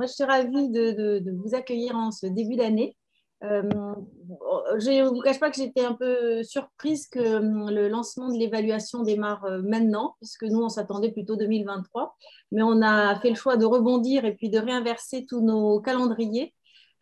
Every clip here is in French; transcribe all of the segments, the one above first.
Moi, je suis ravie de vous accueillir en ce début d'année. Euh, je ne vous cache pas que j'étais un peu surprise que le lancement de l'évaluation démarre maintenant, puisque nous, on s'attendait plutôt 2023. Mais on a fait le choix de rebondir et puis de réinverser tous nos calendriers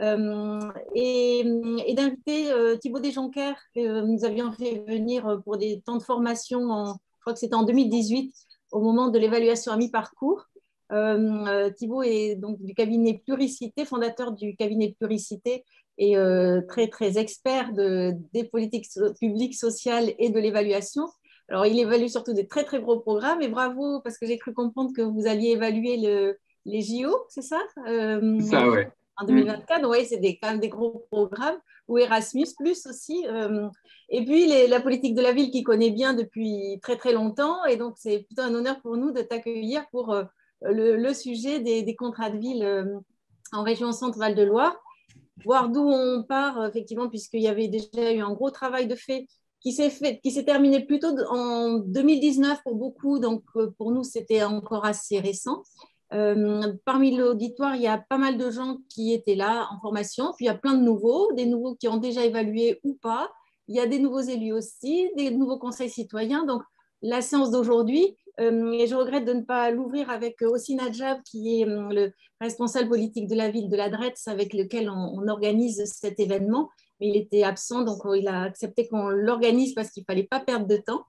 et d'inviter Thibaut Desjonquers, que nous avions fait venir pour des temps de formation, je crois que c'était en 2018, au moment de l'évaluation à mi-parcours. Thibaut est donc du cabinet Pluricité, fondateur du cabinet Pluricité et très, très expert des politiques publiques sociales et de l'évaluation. Alors, il évalue surtout des très, très gros programmes et bravo, parce que j'ai cru comprendre que vous alliez évaluer les JO, c'est ça Ça, ouais. En 2024, oui, c'est quand même des gros programmes, ou Erasmus Plus aussi. Et puis, la politique de la ville qui connaît bien depuis très, très longtemps. Et donc, c'est plutôt un honneur pour nous de t'accueillir pour le sujet des contrats de ville en région Centre-Val de Loire, voir d'où on part, effectivement, puisqu'il y avait déjà eu un gros travail de fait qui s'est terminé plutôt en 2019 pour beaucoup. Donc, pour nous, c'était encore assez récent. Parmi l'auditoire, il y a pas mal de gens qui étaient là en formation, puis il y a plein de nouveaux, des nouveaux qui ont déjà évalué ou pas. Il y a des nouveaux élus aussi, des nouveaux conseils citoyens. Donc, la séance d'aujourd'hui, et je regrette de ne pas l'ouvrir avec aussi Najab, qui est le responsable politique de la ville de la Dretz, avec lequel on organise cet événement. Mais il était absent, donc il a accepté qu'on l'organise parce qu'il ne fallait pas perdre de temps.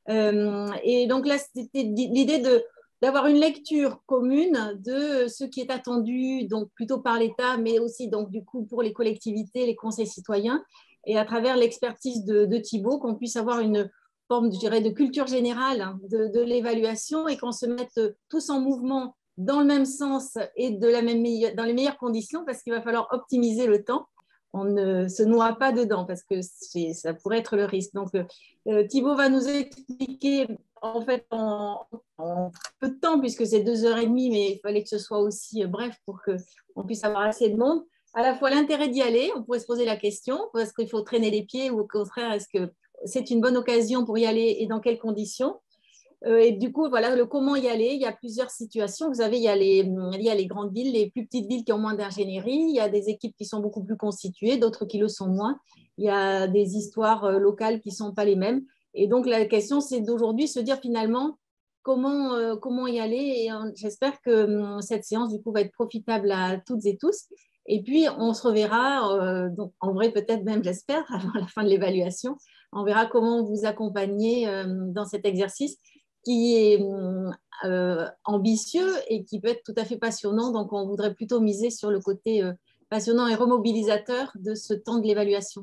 Et donc là, c'était l'idée d'avoir une lecture commune de ce qui est attendu, donc plutôt par l'État, mais aussi donc du coup pour les collectivités, les conseils citoyens, et à travers l'expertise de Thibaut, qu'on puisse avoir une forme, je dirais, de culture générale de l'évaluation et qu'on se mette tous en mouvement dans le même sens et dans les meilleures conditions, parce qu'il va falloir optimiser le temps. On ne se noie pas dedans parce que ça pourrait être le risque. Donc, Thibaut va nous expliquer en fait en peu de temps, puisque c'est 2 heures et demie, mais il fallait que ce soit aussi bref pour qu'on puisse avoir assez de monde. À la fois l'intérêt d'y aller, on pourrait se poser la question, est-ce qu'il faut traîner les pieds ou au contraire, est-ce que c'est une bonne occasion pour y aller et dans quelles conditions? Et du coup, voilà le comment y aller. Il y a plusieurs situations. Vous savez, il y a les grandes villes, les plus petites villes qui ont moins d'ingénierie. Il y a des équipes qui sont beaucoup plus constituées, d'autres qui le sont moins. Il y a des histoires locales qui ne sont pas les mêmes. Et donc, la question, c'est d'aujourd'hui se dire finalement comment y aller. Et j'espère que cette séance, du coup, va être profitable à toutes et tous. Et puis, on se reverra, donc, en vrai, peut-être même, j'espère, avant la fin de l'évaluation. On verra comment vous accompagner dans cet exercice qui est ambitieux et qui peut être tout à fait passionnant. Donc, on voudrait plutôt miser sur le côté passionnant et remobilisateur de ce temps de l'évaluation.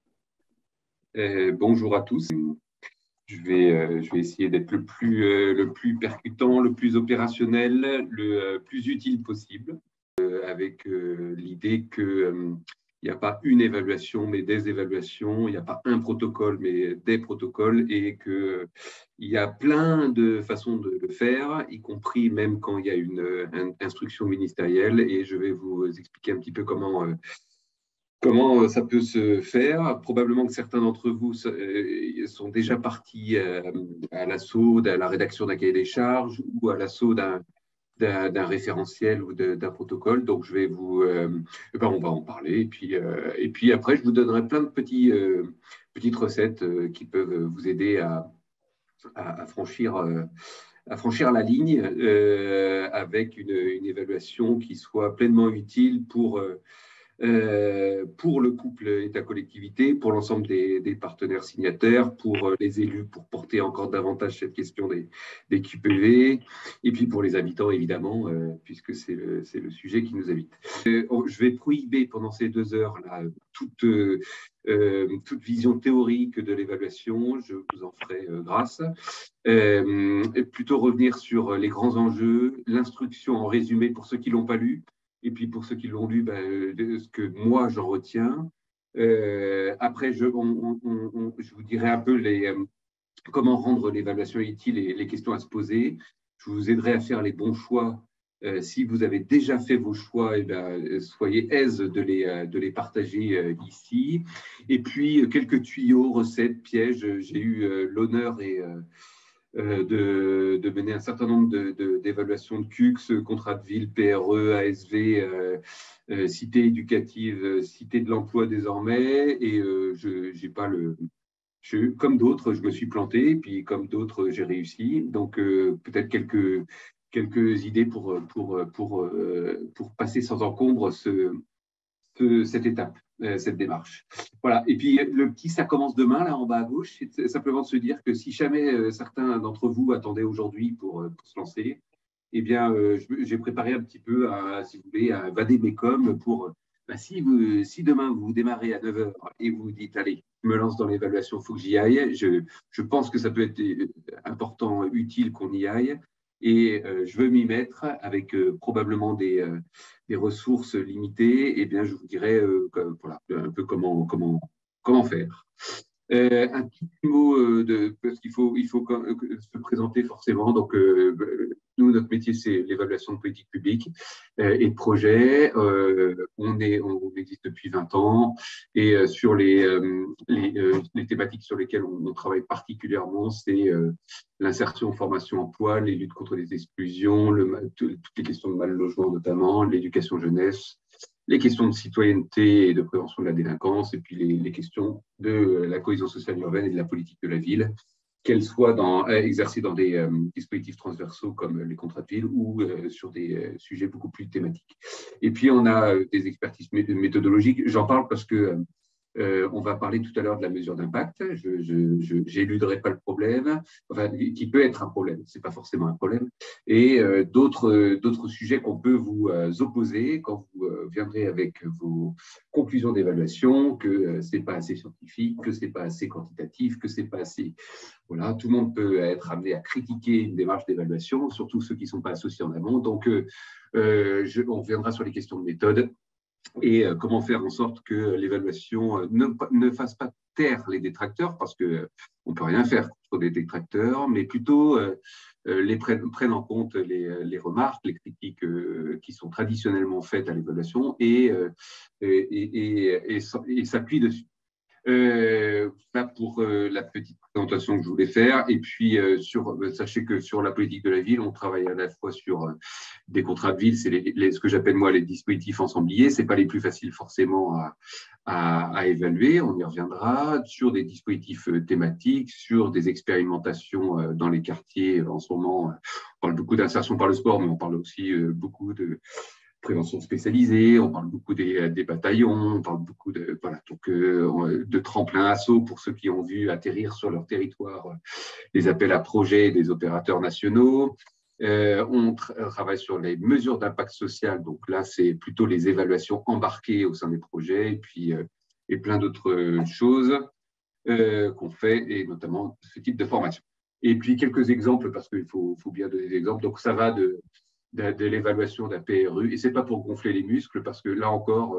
Bonjour à tous. Je vais essayer d'être le plus percutant, le plus opérationnel, le plus utile possible, avec l'idée que il n'y a pas une évaluation, mais des évaluations. Il n'y a pas un protocole, mais des protocoles. Et qu'il y a plein de façons de le faire, y compris même quand il y a une instruction ministérielle. Et je vais vous expliquer un petit peu comment ça peut se faire. Probablement que certains d'entre vous sont déjà partis à l'assaut de la rédaction d'un cahier des charges ou à l'assaut d'un référentiel ou d'un protocole. Donc, je vais on va en parler. Et puis après, je vous donnerai plein de petites recettes qui peuvent vous aider à franchir la ligne avec une évaluation qui soit pleinement utile pour le couple État-collectivité, pour l'ensemble des partenaires signataires, pour les élus, pour porter encore davantage cette question des QPV, et puis pour les habitants, évidemment, puisque c'est le sujet qui nous habite. Je vais prohiber pendant ces 2 heures-là toute vision théorique de l'évaluation, je vous en ferai grâce. Et plutôt revenir sur les grands enjeux, l'instruction en résumé pour ceux qui ne l'ont pas lu, et puis pour ceux qui l'ont lu, ce que moi j'en retiens. Après, je vous dirai un peu comment rendre l'évaluation utile et les questions à se poser. Je vous aiderai à faire les bons choix. Si vous avez déjà fait vos choix, soyez aise de les partager ici. Et puis, quelques tuyaux, recettes, pièges. J'ai eu l'honneur de mener un certain nombre d'évaluations de CUX, contrat de ville, PRE, ASV, cité éducative, cité de l'emploi désormais. Et j'ai pas comme d'autres, je me suis planté, puis comme d'autres, j'ai réussi. Donc, peut-être quelques idées pour passer sans encombre cette étape, cette démarche. Voilà. Et puis, le petit ça commence demain, là, en bas à gauche, c'est simplement de se dire que si jamais certains d'entre vous attendaient aujourd'hui pour se lancer, eh bien, j'ai préparé un petit peu, si vous voulez, un vadémécum pour, si demain vous démarrez à 9 heures et vous vous dites, allez, je me lance dans l'évaluation, il faut que j'y aille, je pense que ça peut être important, utile qu'on y aille, et je veux m'y mettre avec probablement des ressources limitées, eh bien, je vous dirais voilà, un peu comment faire. Un petit mot parce qu'il faut se présenter forcément. Donc, nous, notre métier, c'est l'évaluation de politique publique et de projets. On existe depuis 20 ans et sur les thématiques sur lesquelles on travaille particulièrement, c'est l'insertion, formation, emploi, les luttes contre les exclusions, toutes les questions de mal logement notamment, l'éducation jeunesse, les questions de citoyenneté et de prévention de la délinquance, et puis les questions de la cohésion sociale urbaine et de la politique de la ville, qu'elles soient exercées dans des dispositifs transversaux comme les contrats de ville ou sur des sujets beaucoup plus thématiques. Et puis, on a des expertises méthodologiques. J'en parle parce que on va parler tout à l'heure de la mesure d'impact. Je n'éluderai pas le problème, enfin, qui peut être un problème, ce n'est pas forcément un problème. Et d'autres sujets qu'on peut vous opposer quand vous viendrez avec vos conclusions d'évaluation, que ce n'est pas assez scientifique, que ce n'est pas assez quantitatif, que ce n'est pas assez… Voilà, tout le monde peut être amené à critiquer une démarche d'évaluation, surtout ceux qui ne sont pas associés en amont. Donc, on reviendra sur les questions de méthode et comment faire en sorte que l'évaluation ne fasse pas taire les détracteurs, parce qu'on ne peut rien faire contre des détracteurs, mais plutôt prennent en compte les remarques, les critiques qui sont traditionnellement faites à l'évaluation et s'appuient dessus. Voilà pour la petite présentation que je voulais faire. Et puis, sachez que sur la politique de la ville, on travaille à la fois sur des contrats de ville, c'est ce que j'appelle moi les dispositifs ensembliers. Ce n'est pas les plus faciles forcément à évaluer, on y reviendra, sur des dispositifs thématiques, sur des expérimentations dans les quartiers. En ce moment, on parle beaucoup d'insertion par le sport, mais on parle aussi beaucoup de prévention spécialisée, on parle beaucoup des bataillons, on parle beaucoup de tremplins assaut pour ceux qui ont vu atterrir sur leur territoire les appels à projets des opérateurs nationaux. On travaille sur les mesures d'impact social, donc là c'est plutôt les évaluations embarquées au sein des projets, et puis et plein d'autres choses qu'on fait, et notamment ce type de formation. Et puis quelques exemples, parce qu'il faut bien donner des exemples. Donc ça va de l'évaluation d'un PRU. Et ce n'est pas pour gonfler les muscles, parce que là encore,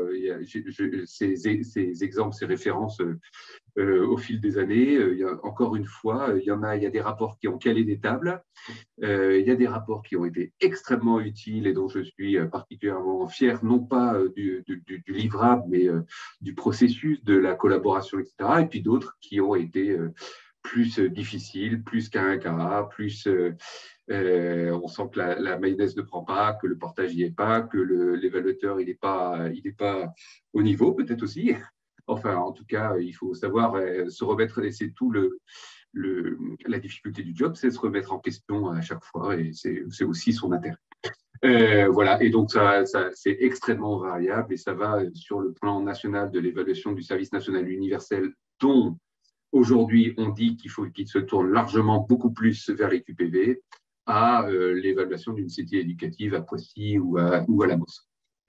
ces exemples, ces références au fil des années, encore une fois, il y a des rapports qui ont calé des tables, il y a des rapports qui ont été extrêmement utiles et dont je suis particulièrement fier, non pas du livrable, mais du processus, de la collaboration, etc. Et puis d'autres qui ont été plus difficiles, plus qu'un cas, plus… on sent que la mayonnaise ne prend pas, que le portage n'y est pas, que l'évaluateur il n'est pas au niveau, peut-être aussi. Enfin, en tout cas, il faut savoir se remettre, et c'est tout la difficulté du job, c'est se remettre en question à chaque fois, et c'est aussi son intérêt. Voilà, et donc ça c'est extrêmement variable, et ça va sur le plan national de l'évaluation du service national universel, dont aujourd'hui on dit qu'il faut qu'il se tourne largement beaucoup plus vers les QPV, à l'évaluation d'une cité éducative à Poissy ou à la Mosse.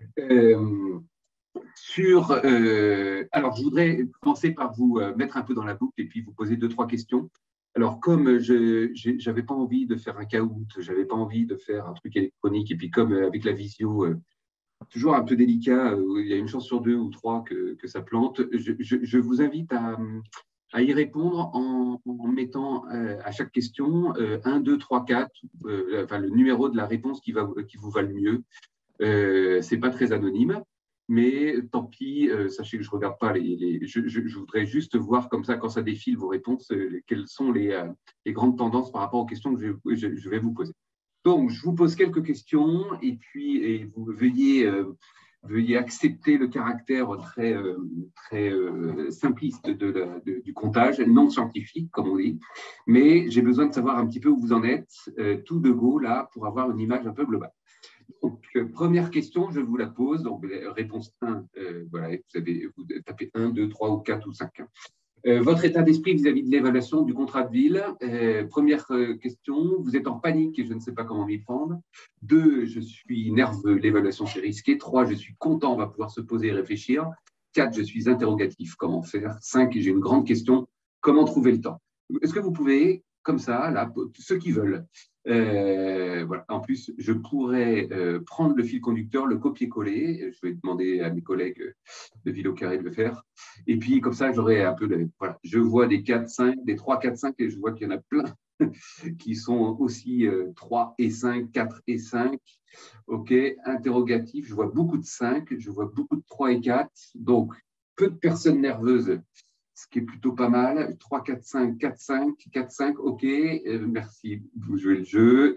Alors, je voudrais commencer par vous mettre un peu dans la boucle et puis vous poser 2-3 questions. Alors, comme je n'avais pas envie de faire un caout, je n'avais pas envie de faire un truc électronique, et puis comme avec la visio, toujours un peu délicat, il y a une chance sur 2 ou 3 que ça plante, je vous invite à y répondre en mettant à chaque question 1, 2, 3, 4, enfin, le numéro de la réponse qui vous va le mieux. Ce n'est pas très anonyme. Mais tant pis, sachez que je ne regarde pas je voudrais juste voir comme ça, quand ça défile vos réponses, quelles sont les grandes tendances par rapport aux questions que je vais vous poser. Donc, je vous pose quelques questions et puis vous veuillez accepter le caractère très simpliste du comptage, non scientifique, comme on dit. Mais j'ai besoin de savoir un petit peu où vous en êtes, tout de go, là, pour avoir une image un peu globale. Donc, première question, je vous la pose. Donc, réponse 1, voilà, vous tapez 1, 2, 3 ou 4 ou 5. Votre état d'esprit vis-à-vis de l'évaluation du contrat de ville. Première question, vous êtes en panique et je ne sais pas comment m'y prendre. 2, je suis nerveux, l'évaluation c'est risqué. 3, je suis content, on va pouvoir se poser et réfléchir. 4, je suis interrogatif, comment faire. 5, j'ai une grande question, comment trouver le temps. Est-ce que vous pouvez, comme ça, là, ceux qui veulent, voilà. En plus, je pourrais prendre le fil conducteur, le copier-coller. Je vais demander à mes collègues de Ville au Carré de le faire. Et puis, comme ça, j'aurai un peu voilà. Je vois des 4, 5, des 3, 4, 5, et je vois qu'il y en a plein qui sont aussi 3 et 5, 4 et 5. OK, interrogatif. Je vois beaucoup de 5, je vois beaucoup de 3 et 4. Donc, peu de personnes nerveuses, ce qui est plutôt pas mal. 3, 4, 5, 4, 5, 4, 5, OK, merci, vous jouez le jeu.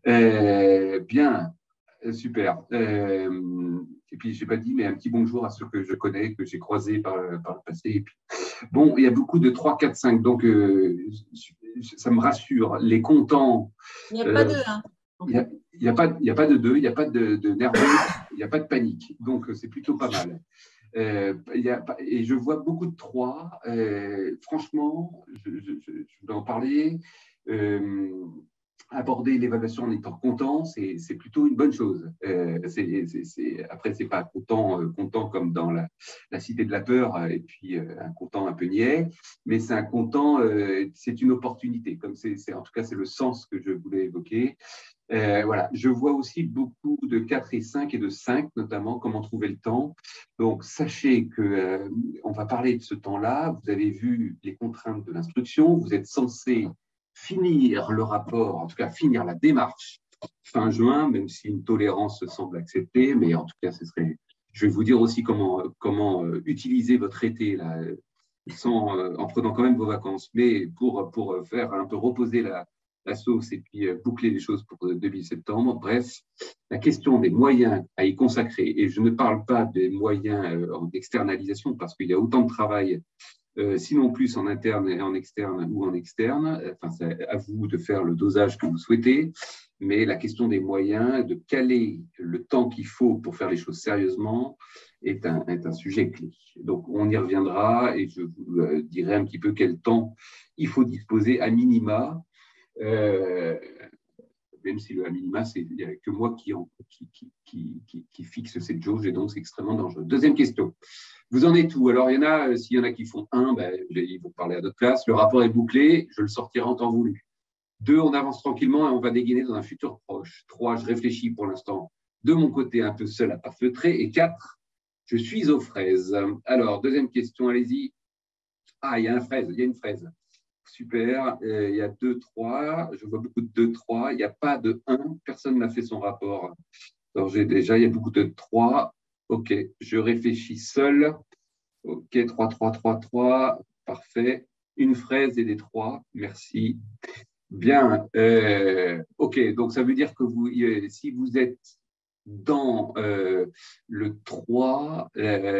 Bien, super. Et puis, je n'ai pas dit, mais un petit bonjour à ceux que je connais, que j'ai croisés par le passé. Et puis, bon, il y a beaucoup de 3, 4, 5, donc ça me rassure. Les contents. Il n'y a pas de 1. Il n'y a pas de 2, il n'y a pas de nerveux, il n'y a pas de panique. Donc, c'est plutôt pas mal. Et je vois beaucoup de 3. Franchement, je voulais en parler. Aborder l'évaluation en étant content, c'est plutôt une bonne chose. Après, ce n'est pas content comme dans la cité de la peur, et puis un content un peu niais, mais c'est un content, c'est une opportunité. En tout cas, c'est le sens que je voulais évoquer. Voilà. Je vois aussi beaucoup de 4 et 5 et de 5, notamment, comment trouver le temps. Donc, sachez qu'on va parler de ce temps-là. Vous avez vu les contraintes de l'instruction. Vous êtes censé finir le rapport, en tout cas finir la démarche fin juin, même si une tolérance semble acceptée. Mais en tout cas, je vais vous dire aussi comment utiliser votre été là, en prenant quand même vos vacances, mais pour faire un peu reposer la sauce et puis boucler les choses pour début septembre. Bref, la question des moyens à y consacrer, et je ne parle pas des moyens en externalisation, parce qu'il y a autant de travail, sinon plus en interne et en externe ou en externe. Enfin, c'est à vous de faire le dosage que vous souhaitez, mais la question des moyens, de caler le temps qu'il faut pour faire les choses sérieusement, est un sujet clé. Donc, on y reviendra et je vous dirai un petit peu quel temps il faut disposer à minima. Même si le à minima, il n'y a que moi qui fixe cette jauge et donc c'est extrêmement dangereux. Deuxième question. Vous en êtes où? Alors, s'il y en a qui font 1, ils vont parler à d'autres places. Le rapport est bouclé, je le sortirai en temps voulu. 2, on avance tranquillement et on va dégainer dans un futur proche. 3, je réfléchis pour l'instant de mon côté un peu seul à pas feutrer. Et 4, je suis aux fraises. Alors, deuxième question, allez-y. Ah, il y a une fraise. Super, il y a 2, 3, je vois beaucoup de 2, 3, il n'y a pas de 1, personne n'a fait son rapport. Alors il y a beaucoup de 3, ok, je réfléchis seul, ok, 3, 3, 3, 3, parfait, une fraise et des 3, merci. Bien, ok, donc ça veut dire que si vous êtes dans le 3,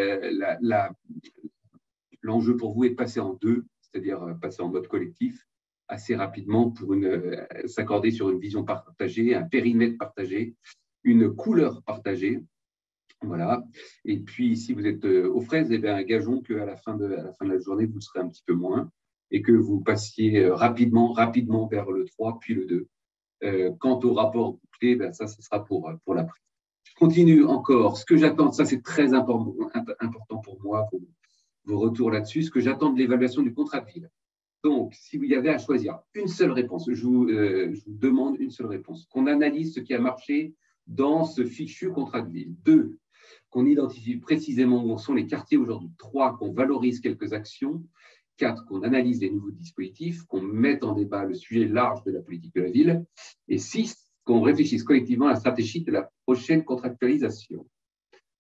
l'enjeu pour vous est de passer en 2, c'est-à-dire passer en mode collectif assez rapidement pour s'accorder sur une vision partagée, un périmètre partagé, une couleur partagée. Voilà. Et puis, si vous êtes aux fraises, gageons qu'à la fin de la journée, vous serez un petit peu moins et que vous passiez rapidement vers le 3, puis le 2. Quant au rapport bouclé, ça, ce sera pour l'après. Je continue encore. Ce que j'attends, ça c'est très important pour moi, vos retours là-dessus, ce que j'attends de l'évaluation du contrat de ville. Donc, si vous y avez à choisir une seule réponse, je vous demande une seule réponse. Qu'on analyse ce qui a marché dans ce fichu contrat de ville. 2, qu'on identifie précisément où sont les quartiers aujourd'hui. 3, qu'on valorise quelques actions. 4, qu'on analyse les nouveaux dispositifs, qu'on mette en débat le sujet large de la politique de la ville. Et 6, qu'on réfléchisse collectivement à la stratégie de la prochaine contractualisation.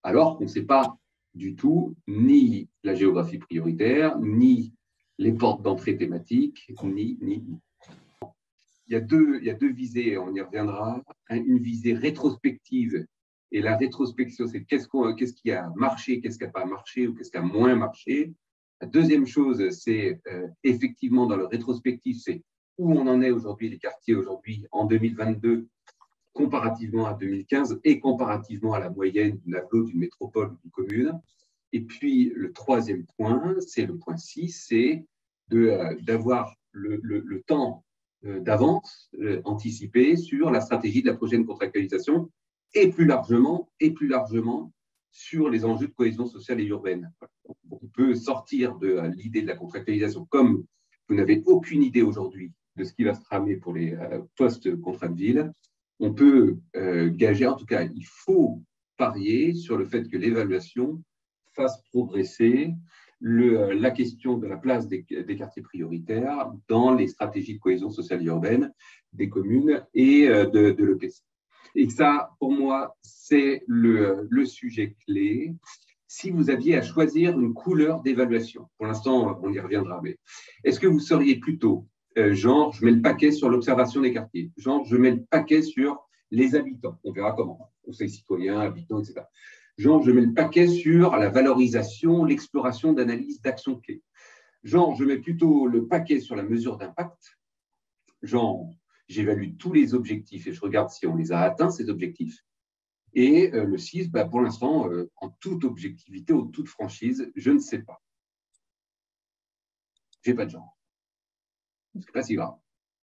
alors qu'on ne sait pas du tout ni la géographie prioritaire, ni les portes d'entrée thématiques, ni. Il y a deux visées, on y reviendra. Une visée rétrospective, et la rétrospection, c'est qu'est-ce qui a marché, qu'est-ce qui n'a pas marché, ou qu'est-ce qui a moins marché. La deuxième chose, c'est effectivement dans le rétrospectif, c'est où on en est aujourd'hui, les quartiers aujourd'hui, en 2022, comparativement à 2015 et comparativement à la moyenne d'une agglo, d'une métropole ou d'une commune. Et puis, le troisième point, c'est le point 6, c'est d'avoir le temps d'avance anticipé sur la stratégie de la prochaine contractualisation et plus largement sur les enjeux de cohésion sociale et urbaine. On peut sortir de l'idée de la contractualisation comme vous n'avez aucune idée aujourd'hui de ce qui va se tramer pour les post-contrats de ville. On peut gager, en tout cas, il faut parier sur le fait que l'évaluation fasse progresser la question de la place des quartiers prioritaires dans les stratégies de cohésion sociale et urbaine des communes et de l'EPC. Et ça, pour moi, c'est le sujet clé. Si vous aviez à choisir une couleur d'évaluation, pour l'instant, on y reviendra, mais est-ce que vous seriez plutôt genre, je mets le paquet sur l'observation des quartiers, genre, je mets le paquet sur les habitants, on verra comment, conseil citoyen, habitants, etc. Genre, je mets le paquet sur la valorisation, l'exploration d'analyse d'actions clés. Genre, je mets plutôt le paquet sur la mesure d'impact. Genre, j'évalue tous les objectifs et je regarde si on les a atteints, ces objectifs. Et le 6, pour l'instant, en toute objectivité ou toute franchise, je ne sais pas. Je n'ai pas de genre. Ce n'est pas si grave.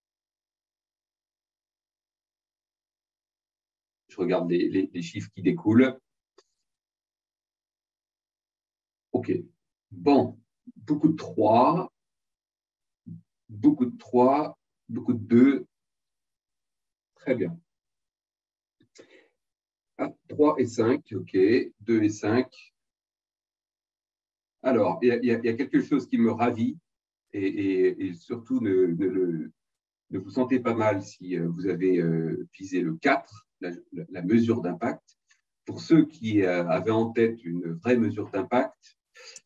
Je regarde les chiffres qui découlent. OK. Bon, beaucoup de 3, beaucoup de 3, beaucoup de 2. Très bien. 3 et 5, OK. 2 et 5. Alors, il y a quelque chose qui me ravit et surtout ne vous sentez pas mal si vous avez visé le 4, la mesure d'impact. Pour ceux qui avaient en tête une vraie mesure d'impact,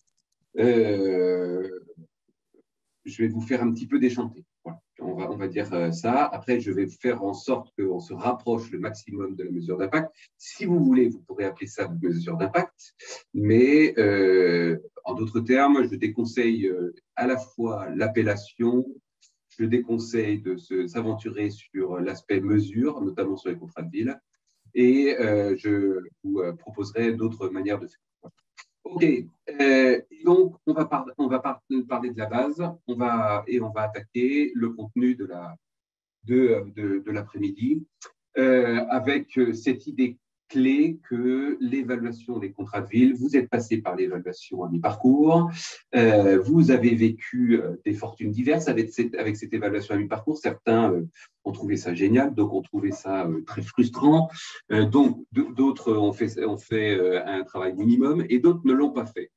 je vais vous faire un petit peu déchanter. Voilà. On va dire ça. Après, je vais faire en sorte qu'on se rapproche le maximum de la mesure d'impact. Si vous voulez, vous pourrez appeler ça une mesure d'impact. Mais en d'autres termes, je déconseille à la fois l'appellation, je déconseille de s'aventurer sur l'aspect mesure, notamment sur les contrats de ville. Et je vous proposerai d'autres manières de faire. OK, donc on va parler de la base, on va attaquer le contenu de l'après-midi avec cette idée clé que l'évaluation des contrats de ville, vous êtes passé par l'évaluation à mi-parcours, vous avez vécu des fortunes diverses avec cette évaluation à mi-parcours. Certains ont trouvé ça génial, d'autres ont trouvé ça très frustrant, donc d'autres ont fait un travail minimum et d'autres ne l'ont pas fait.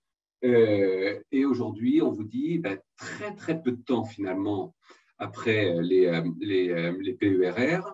Et aujourd'hui, on vous dit très très peu de temps finalement après les PERR,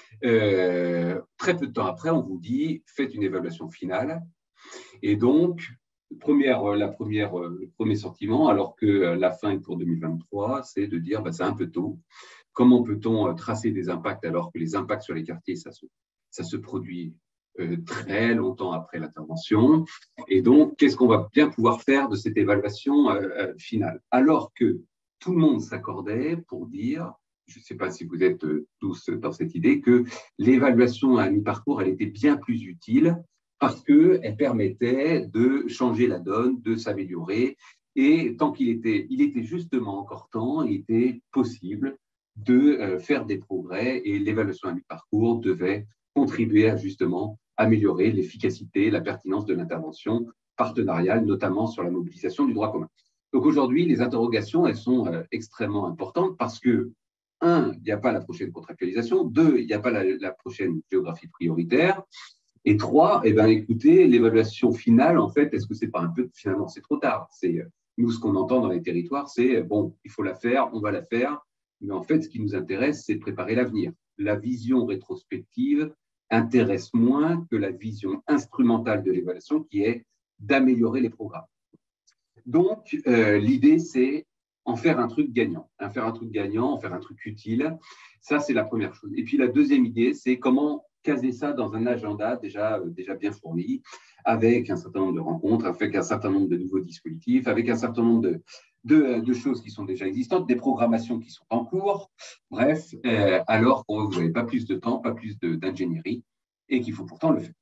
très peu de temps après, on vous dit faites une évaluation finale. Et donc, le premier sentiment, alors que la fin est pour 2023, c'est de dire c'est un peu tôt. Comment peut-on tracer des impacts alors que les impacts sur les quartiers, ça se produit très longtemps après l'intervention? Et donc, qu'est-ce qu'on va bien pouvoir faire de cette évaluation finale? Alors que tout le monde s'accordait pour dire, je ne sais pas si vous êtes tous dans cette idée, que l'évaluation à mi-parcours, elle était bien plus utile parce qu'elle permettait de changer la donne, de s'améliorer. Et tant il était justement encore temps, il était possible de faire des progrès et l'évaluation à mi-parcours devait contribuer à justement améliorer l'efficacité, la pertinence de l'intervention partenariale, notamment sur la mobilisation du droit commun. Donc aujourd'hui, les interrogations, elles sont extrêmement importantes parce que, 1, il n'y a pas la prochaine contractualisation, 2, il n'y a pas la prochaine géographie prioritaire, et 3, écoutez, l'évaluation finale, en fait, est-ce que c'est pas un peu, finalement, c'est trop tard. Nous, ce qu'on entend dans les territoires, c'est, bon, il faut la faire, on va la faire, mais en fait, ce qui nous intéresse, c'est de préparer l'avenir. La vision rétrospective, intéresse moins que la vision instrumentale de l'évaluation qui est d'améliorer les programmes. Donc, l'idée, c'est en faire un truc gagnant, en faire un truc utile. Ça, c'est la première chose. Et puis, la deuxième idée, c'est comment caser ça dans un agenda déjà bien fourni, avec un certain nombre de rencontres, avec un certain nombre de nouveaux dispositifs, avec un certain nombre de choses qui sont déjà existantes, des programmations qui sont en cours. Bref, alors que vous n'avez pas plus de temps, pas plus d'ingénierie, et qu'il faut pourtant le faire.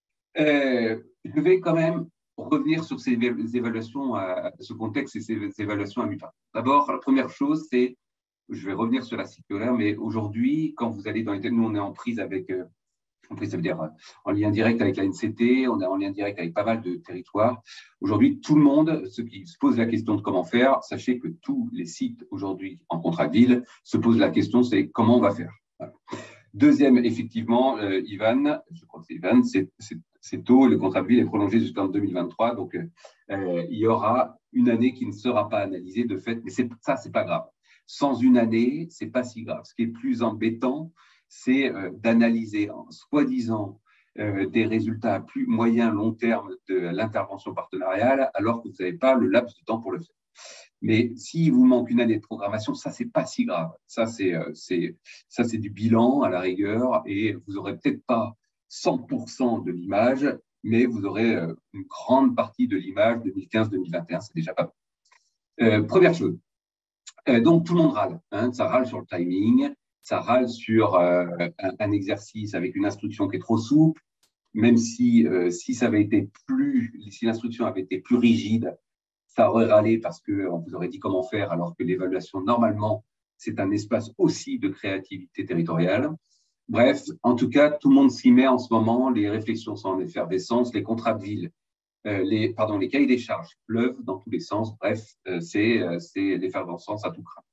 Je vais quand même revenir sur ces évaluations, ce contexte et ces évaluations à mi-temps. D'abord, la première chose, c'est, je vais revenir sur la circulaire, mais aujourd'hui, quand vous allez dans les... Nous, on est en prise avec, ça veut dire en lien direct avec la NCT, on est en lien direct avec pas mal de territoires. Aujourd'hui, tout le monde, ceux qui se posent la question de comment faire, sachez que tous les sites aujourd'hui en contrat de ville se posent la question, c'est comment on va faire. Voilà. Deuxième, effectivement, Ivan, je crois que c'est Ivan, c'est tôt, le contrat de ville est prolongé jusqu'en 2023, donc il y aura une année qui ne sera pas analysée de fait, mais ça, c'est pas grave. Sans une année, c'est pas si grave. Ce qui est plus embêtant, c'est d'analyser, soi-disant, des résultats à plus moyen, long terme de l'intervention partenariale, alors que vous n'avez pas le laps de temps pour le faire. Mais s'il vous manque une année de programmation, ça, c'est pas si grave. Ça, c'est du bilan à la rigueur, et vous n'aurez peut-être pas 100% de l'image, mais vous aurez une grande partie de l'image 2015-2021, c'est déjà pas mal. Première chose. Donc, tout le monde râle. Hein, ça râle sur le timing, ça râle sur un exercice avec une instruction qui est trop souple, même si ça avait été si l'instruction avait été plus rigide, ça aurait râlé parce qu'on vous aurait dit comment faire, alors que l'évaluation, normalement, c'est un espace aussi de créativité territoriale. Bref, en tout cas, tout le monde s'y met en ce moment, les réflexions sont en effervescence, les contrats de ville, les cahiers des charges pleuvent dans tous les sens. Bref, c'est l'effervescence à tout craint.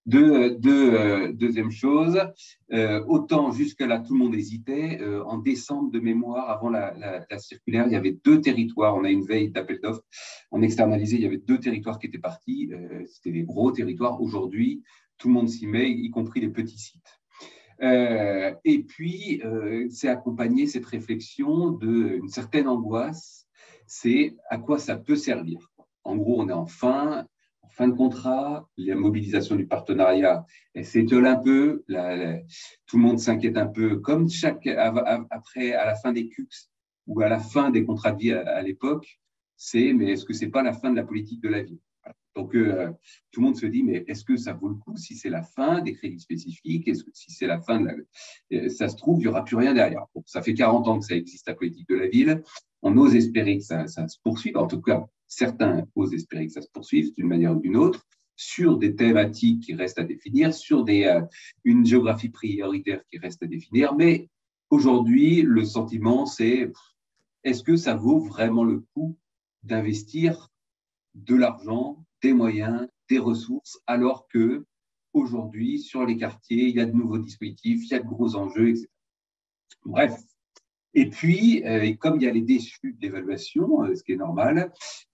Deuxième chose, autant jusque-là, tout le monde hésitait. En décembre de mémoire, avant la circulaire, il y avait 2 territoires. On a une veille d'appel d'offres. On externalisait, il y avait 2 territoires qui étaient partis. C'était des gros territoires. Aujourd'hui, tout le monde s'y met, y compris les petits sites. Et puis, c'est accompagné cette réflexion d'une certaine angoisse. C'est à quoi ça peut servir. En gros, on est en fin de contrat, la mobilisation du partenariat, elle s'étiole un peu, tout le monde s'inquiète un peu, comme après, à la fin des CUCS ou à la fin des contrats de vie à l'époque, mais est-ce que c'est pas la fin de la politique de la ville? Donc, tout le monde se dit, mais est-ce que ça vaut le coup si c'est la fin des crédits spécifiques? Est-ce que si c'est la fin ça se trouve, il n'y aura plus rien derrière. Bon, ça fait 40 ans que ça existe, la politique de la ville. On ose espérer que ça se poursuive. En tout cas, certains osent espérer que ça se poursuive d'une manière ou d'une autre, sur des thématiques qui restent à définir, sur une géographie prioritaire qui reste à définir. Mais aujourd'hui, le sentiment, c'est est-ce que ça vaut vraiment le coup d'investir de l'argent, des moyens, des ressources, alors que aujourd'hui, sur les quartiers, il y a de nouveaux dispositifs, il y a de gros enjeux, etc. Bref. Et puis, comme il y a les déçus de l'évaluation, ce qui est normal,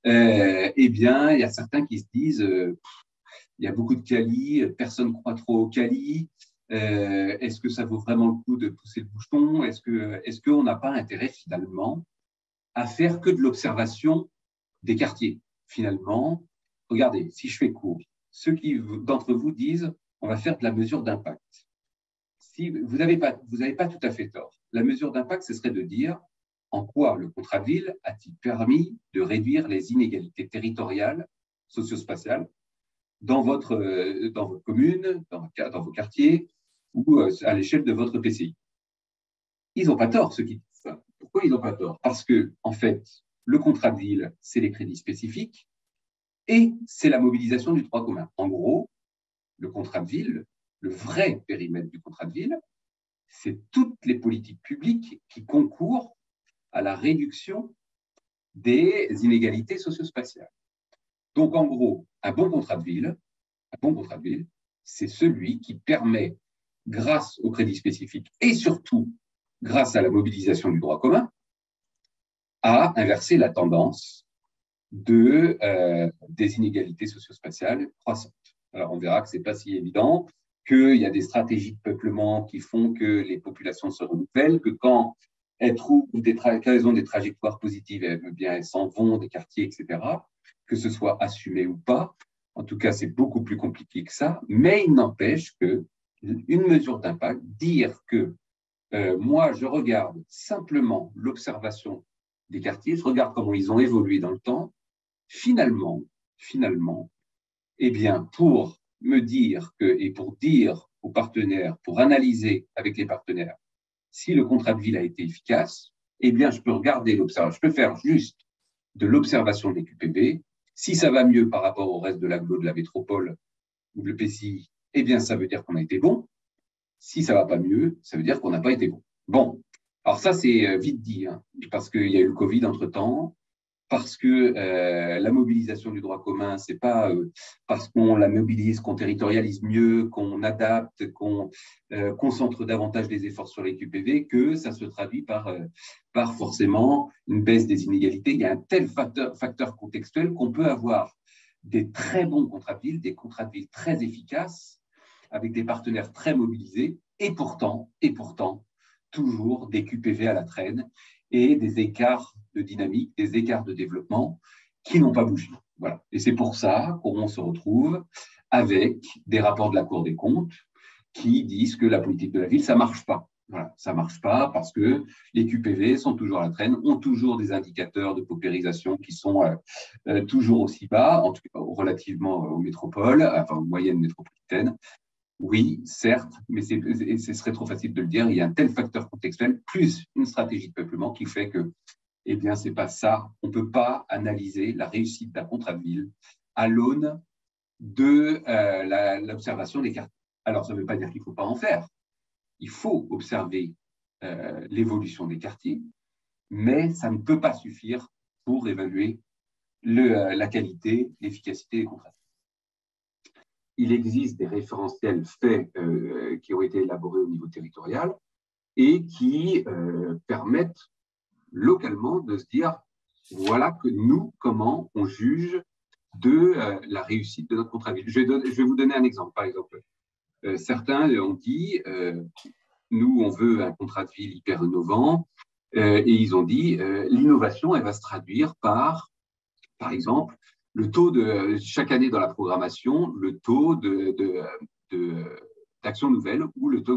eh bien, il y a certains qui se disent il y a beaucoup de quali, personne ne croit trop au quali, est-ce que ça vaut vraiment le coup de pousser le bouchon? Est-ce qu'on n'a pas intérêt finalement à faire que de l'observation des quartiers? Finalement, regardez, si je fais court, ceux d'entre vous disent on va faire de la mesure d'impact. Si vous n'avez pas tout à fait tort. La mesure d'impact, ce serait de dire en quoi le contrat de ville a-t-il permis de réduire les inégalités territoriales, socio-spatiales, dans votre commune, dans vos quartiers ou à l'échelle de votre PCI. Ils n'ont pas tort, ceux qui disent ça. Pourquoi ils n'ont pas tort? Parce que, en fait, le contrat de ville, c'est les crédits spécifiques et c'est la mobilisation du droit commun. En gros, le contrat de ville, le vrai périmètre du contrat de ville, c'est toutes les politiques publiques qui concourent à la réduction des inégalités socio-spatiales. Donc, en gros, un bon contrat de ville, c'est celui qui permet, grâce aux crédits spécifiques et surtout grâce à la mobilisation du droit commun, à inverser la tendance des inégalités socio-spatiales croissantes. Alors, on verra que ce n'est pas si évident. qu'il y a des stratégies de peuplement qui font que les populations se renouvellent, que quand elles trouvent qu'elles ont des trajectoires positives, elles s'en vont des quartiers, etc., que ce soit assumé ou pas. En tout cas, c'est beaucoup plus compliqué que ça, mais il n'empêche qu'une mesure d'impact, dire que moi, je regarde simplement l'observation des quartiers, je regarde comment ils ont évolué dans le temps, finalement, eh bien, pour me dire et pour dire aux partenaires, pour analyser avec les partenaires si le contrat de ville a été efficace, eh bien, je peux regarder l'observation, je peux faire juste de l'observation des QPV. Si ça va mieux par rapport au reste de l'agglo de la métropole ou de l'EPCI, eh bien, ça veut dire qu'on a été bon. Si ça ne va pas mieux, ça veut dire qu'on n'a pas été bon. Bon, alors ça, c'est vite dit, hein, parce qu'il y a eu le Covid entre-temps, parce que la mobilisation du droit commun, c'est pas parce qu'on la mobilise, qu'on territorialise mieux, qu'on adapte, qu'on concentre davantage les efforts sur les QPV que ça se traduit par forcément une baisse des inégalités. Il y a un tel facteur contextuel qu'on peut avoir des très bons contrats de ville, des contrats de ville très efficaces, avec des partenaires très mobilisés, et pourtant, toujours des QPV à la traîne et des écarts de dynamique, des écarts de développement qui n'ont pas bougé. Voilà. Et c'est pour ça qu'on se retrouve avec des rapports de la Cour des comptes qui disent que la politique de la ville, ça ne marche pas. Voilà, ça ne marche pas parce que les QPV sont toujours à la traîne, ont toujours des indicateurs de paupérisation qui sont toujours aussi bas, en tout cas relativement aux métropoles, enfin aux moyennes métropolitaines. Oui, certes, mais ce serait trop facile de le dire. Il y a un tel facteur contextuel, plus une stratégie de peuplement qui fait que, eh bien, c'est pas ça. On ne peut pas analyser la réussite d'un contrat de ville à l'aune de l'observation des quartiers. Alors, ça ne veut pas dire qu'il ne faut pas en faire. Il faut observer l'évolution des quartiers, mais ça ne peut pas suffire pour évaluer la qualité, l'efficacité des contrats. Il existe des référentiels faits qui ont été élaborés au niveau territorial et qui permettent localement de se dire voilà que nous, comment on juge de la réussite de notre contrat de ville. Je vais vous donner un exemple. Par exemple, certains ont dit nous, on veut un contrat de ville hyper innovant et ils ont dit l'innovation, elle va se traduire par exemple, le taux de chaque année dans la programmation, le taux d'actions nouvelles ou le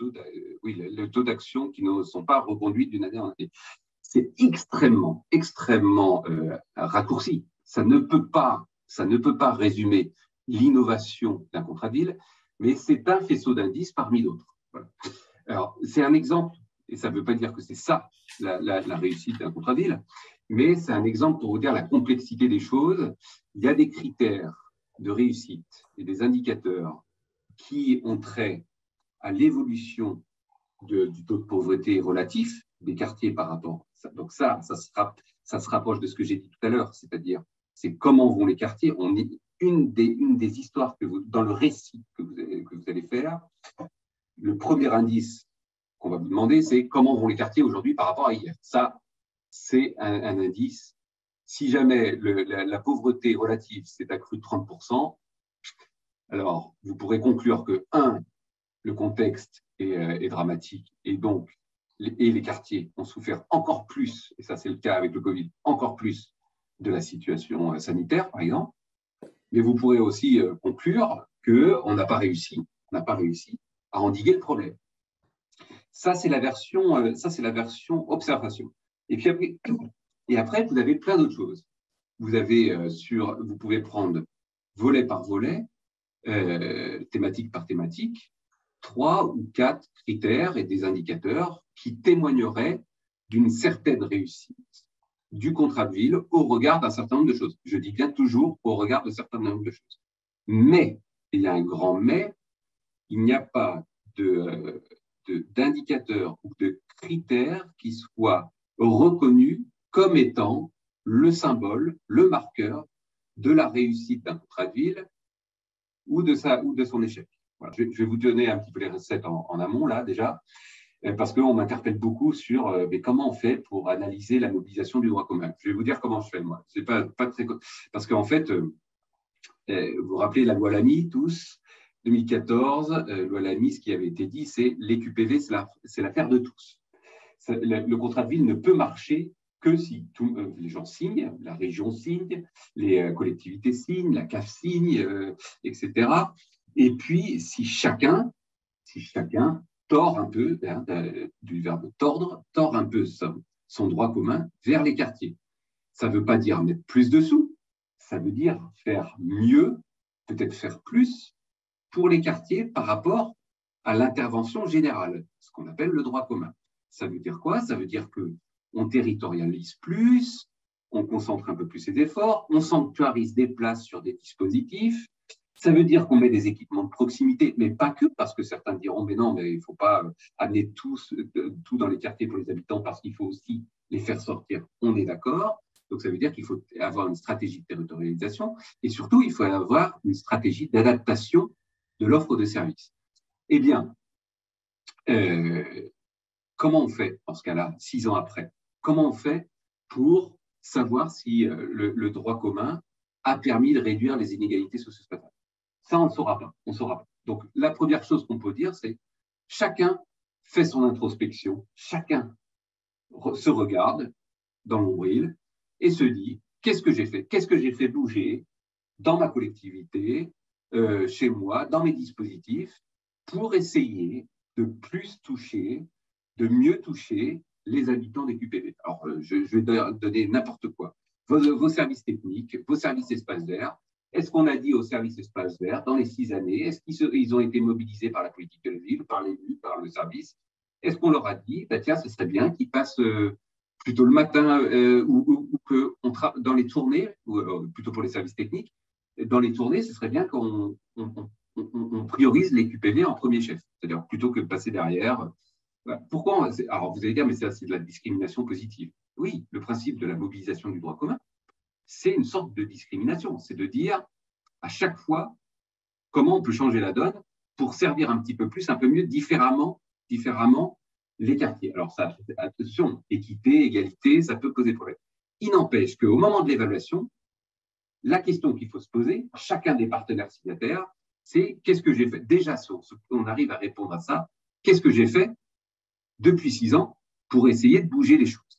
taux d'actions qui ne sont pas reconduites d'une année en année. C'est extrêmement raccourci. Ça ne peut pas résumer l'innovation d'un contrat de ville, mais c'est un faisceau d'indices parmi d'autres. Voilà. Alors, c'est un exemple, et ça ne veut pas dire que c'est ça la réussite d'un contrat de ville, mais c'est un exemple pour vous dire la complexité des choses. Il y a des critères de réussite et des indicateurs qui ont trait à l'évolution du taux de pauvreté relatif des quartiers par rapport à ça. Donc ça se rapproche de ce que j'ai dit tout à l'heure, c'est-à-dire c'est comment vont les quartiers. Une des histoires dans le récit que vous allez faire, le premier indice qu'on va vous demander, c'est comment vont les quartiers aujourd'hui par rapport à hier. Ça, c'est un indice. Si jamais la pauvreté relative s'est accrue de 30%, alors vous pourrez conclure que, le contexte est dramatique et donc les quartiers ont souffert encore plus, et ça c'est le cas avec le Covid, encore plus de la situation sanitaire, par exemple. Mais vous pourrez aussi conclure qu'on n'a pas réussi à endiguer le problème. Ça, c'est la version observation. Et après, vous avez plein d'autres choses. Vous pouvez prendre volet par volet, thématique par thématique, 3 ou 4 critères et des indicateurs qui témoigneraient d'une certaine réussite du contrat de ville au regard d'un certain nombre de choses. Je dis bien toujours au regard d'un certain nombre de choses. Mais, il y a un grand mais, il n'y a pas d'indicateurs ou de critères qui soient reconnus comme étant le symbole, le marqueur de la réussite d'un contrat de ville ou de son échec. Voilà. Je vais vous donner un petit peu les recettes en amont, là, déjà, parce qu'on m'interpelle beaucoup sur mais comment on fait pour analyser la mobilisation du droit commun. Je vais vous dire comment je fais, moi. C'est pas très... Parce qu'en fait, vous vous rappelez la loi Lamy, tous, 2014, loi Lamy, ce qui avait été dit, c'est les QPV, c'est l'affaire de tous. Le contrat de ville ne peut marcher que si les gens signent, la région signe, les collectivités signent, la CAF signe, etc. Et puis, si chacun tord un peu, du verbe tordre, tord un peu son droit commun vers les quartiers. Ça ne veut pas dire mettre plus de sous, ça veut dire faire mieux, peut-être faire plus pour les quartiers par rapport à l'intervention générale, ce qu'on appelle le droit commun. Ça veut dire quoi? Ça veut dire qu'on territorialise plus, on concentre un peu plus ses efforts, on sanctuarise des places sur des dispositifs. Ça veut dire qu'on met des équipements de proximité, mais pas que, parce que certains diront, mais non, mais il ne faut pas amener tout dans les quartiers pour les habitants, parce qu'il faut aussi les faire sortir. On est d'accord. Donc, ça veut dire qu'il faut avoir une stratégie de territorialisation et surtout, il faut avoir une stratégie d'adaptation de l'offre de services. Eh bien, comment on fait dans ce cas-là, 6 ans après? Comment on fait pour savoir si le droit commun a permis de réduire les inégalités socio-spatiales? Ça, on ne saura pas. On saura pas. Donc, la première chose qu'on peut dire, c'est chacun fait son introspection, chacun se regarde dans le nombril et se dit, qu'est-ce que j'ai fait? Qu'est-ce que j'ai fait bouger dans ma collectivité, chez moi, dans mes dispositifs, pour essayer de plus toucher, de mieux toucher les habitants des QPV. Alors, je vais donner n'importe quoi. Vos services techniques, vos services espaces verts. Est-ce qu'on a dit aux services espaces verts, dans les 6 années, est-ce qu'ils ont été mobilisés par la politique de la ville, par l'élu, par le service? Est-ce qu'on leur a dit, bah, tiens, ce serait bien qu'ils passent plutôt le matin ou que dans les tournées, ou plutôt pour les services techniques, dans les tournées, ce serait bien qu'on priorise les QPV en premier chef, c'est-à-dire plutôt que de passer derrière. Pourquoi? Alors, vous allez dire, mais c'est de la discrimination positive. Oui, le principe de la mobilisation du droit commun, c'est une sorte de discrimination. C'est de dire à chaque fois comment on peut changer la donne pour servir un petit peu plus, un peu mieux, différemment les quartiers. Alors, ça, attention, équité, égalité, ça peut poser problème. Il n'empêche qu'au moment de l'évaluation, la question qu'il faut se poser, chacun des partenaires signataires, c'est qu'est-ce que j'ai fait? Déjà, si on arrive à répondre à ça, qu'est-ce que j'ai fait depuis 6 ans pour essayer de bouger les choses?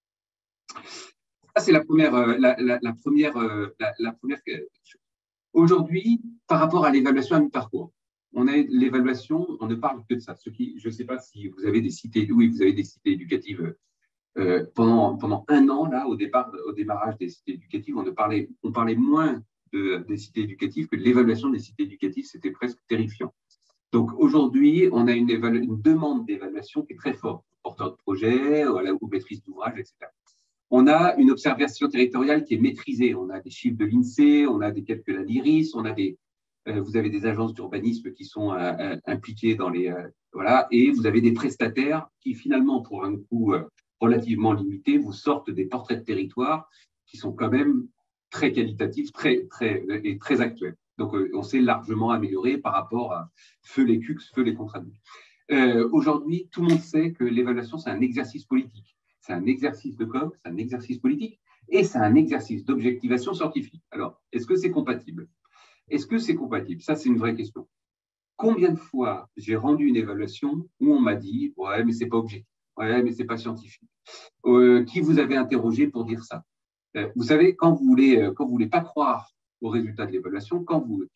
Ça, c'est la première chose. Aujourd'hui, par rapport à l'évaluation à mi-parcours, on a l'évaluation, on ne parle que de ça. Je ne sais pas si vous avez des cités, oui, vous avez des cités éducatives. Pendant 1 an, là, au démarrage des cités éducatives, on parlait moins des cités éducatives que de l'évaluation des cités éducatives. C'était presque terrifiant. Donc aujourd'hui, on a une demande d'évaluation qui est très forte, porteur de projet, ou maîtrise d'ouvrage, etc. On a une observation territoriale qui est maîtrisée. On a des chiffres de l'INSEE, on a des calculs à l'IRIS, vous avez des agences d'urbanisme qui sont impliquées dans les… voilà, et vous avez des prestataires qui, finalement, pour un coût relativement limité, vous sortent des portraits de territoire qui sont quand même très qualitatifs et très actuels. Donc, on s'est largement amélioré par rapport à feu les CUCS, feu les contrats de vie. Aujourd'hui, tout le monde sait que l'évaluation, c'est un exercice politique. C'est un exercice de com, c'est un exercice politique et c'est un exercice d'objectivation scientifique. Alors, est-ce que c'est compatible? Est-ce que c'est compatible? Ça, c'est une vraie question. Combien de fois j'ai rendu une évaluation où on m'a dit « Ouais, mais c'est pas objectif. Ouais, mais c'est pas scientifique. » Qui vous avez interrogé pour dire ça? Vous savez, quand vous voulez pas croire aux résultats de l'évaluation,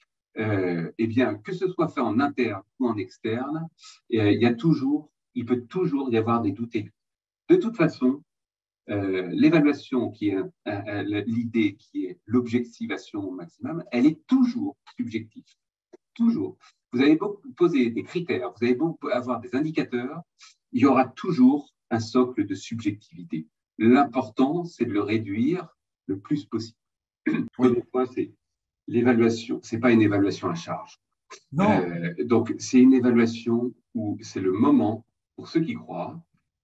eh bien, que ce soit fait en interne ou en externe, il peut toujours y avoir des doutes aigus. De toute façon, l'évaluation qui est l'idée qui est l'objectivation au maximum, elle est toujours subjective. Toujours. Vous avez beau poser des critères, vous avez beau avoir des indicateurs, il y aura toujours un socle de subjectivité. L'important, c'est de le réduire le plus possible. Oui. Des fois, c'est l'évaluation, c'est pas une évaluation à charge. Donc, c'est une évaluation où c'est le moment, pour ceux qui croient,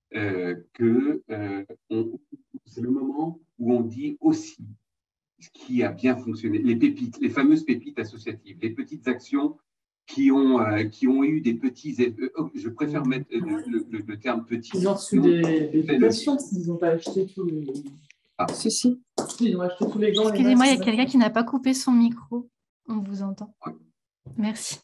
c'est le moment où on dit aussi ce qui a bien fonctionné, les pépites, les fameuses pépites associatives, les petites actions qui ont eu des petits… je préfère mettre le terme petit. Ils ont reçu des dotations, ils n'ont pas acheté tous les… Ah, si. Ils ont acheté tous les gants. Excusez-moi, il y a quelqu'un qui n'a pas coupé son micro. On vous entend. Ouais. Merci.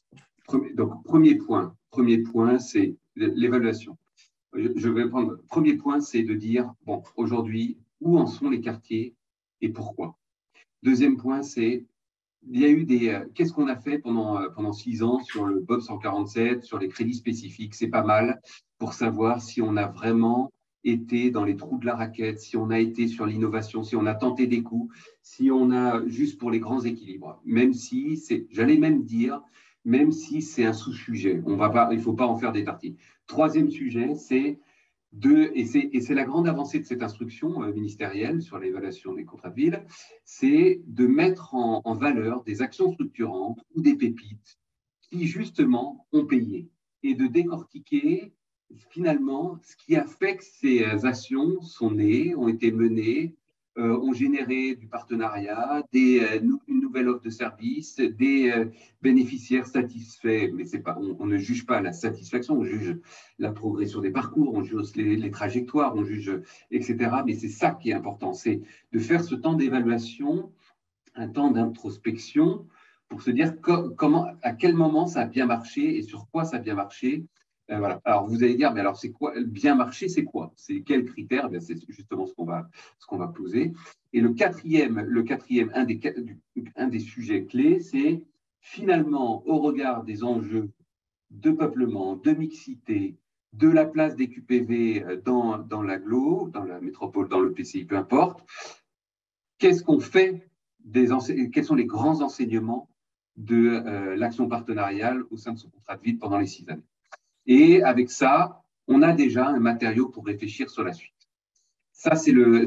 Donc, premier point, c'est l'évaluation. Je vais prendre. Premier point, c'est de dire, bon, aujourd'hui, où en sont les quartiers et pourquoi. Deuxième point, c'est, il y a eu qu'est-ce qu'on a fait pendant 6 ans sur le BOP 147, sur les crédits spécifiques. C'est pas mal pour savoir si on a vraiment été dans les trous de la raquette, si on a été sur l'innovation, si on a tenté des coups, si on a juste pour les grands équilibres. Même si j'allais même dire, même si c'est un sous-sujet, il ne faut pas en faire des tartines. Troisième sujet, c'est c'est la grande avancée de cette instruction ministérielle sur l'évaluation des contrats de ville, c'est de mettre en valeur des actions structurantes ou des pépites qui, justement, ont payé et de décortiquer, finalement, ce qui a fait que ces actions sont nées, ont été menées, ont généré du partenariat, une nouvelle offre de service, des bénéficiaires satisfaits, mais on ne juge pas la satisfaction, on juge la progression des parcours, on juge les trajectoires, on juge, etc. Mais c'est ça qui est important, c'est de faire ce temps d'évaluation, un temps d'introspection, pour se dire à quel moment ça a bien marché et sur quoi ça a bien marché. Voilà. Alors, vous allez dire, mais alors, c'est quoi bien marché, c'est quoi? C'est quels critères? C'est justement ce qu'on va poser. Et le quatrième, un des sujets clés, c'est finalement, au regard des enjeux de peuplement, de mixité, de la place des QPV dans l'agglo, dans la métropole, dans le PCI, peu importe, qu'est-ce qu'on fait quels sont les grands enseignements de l'action partenariale au sein de ce contrat de ville pendant les 6 années? Et avec ça, on a déjà un matériau pour réfléchir sur la suite. Ça, c'est le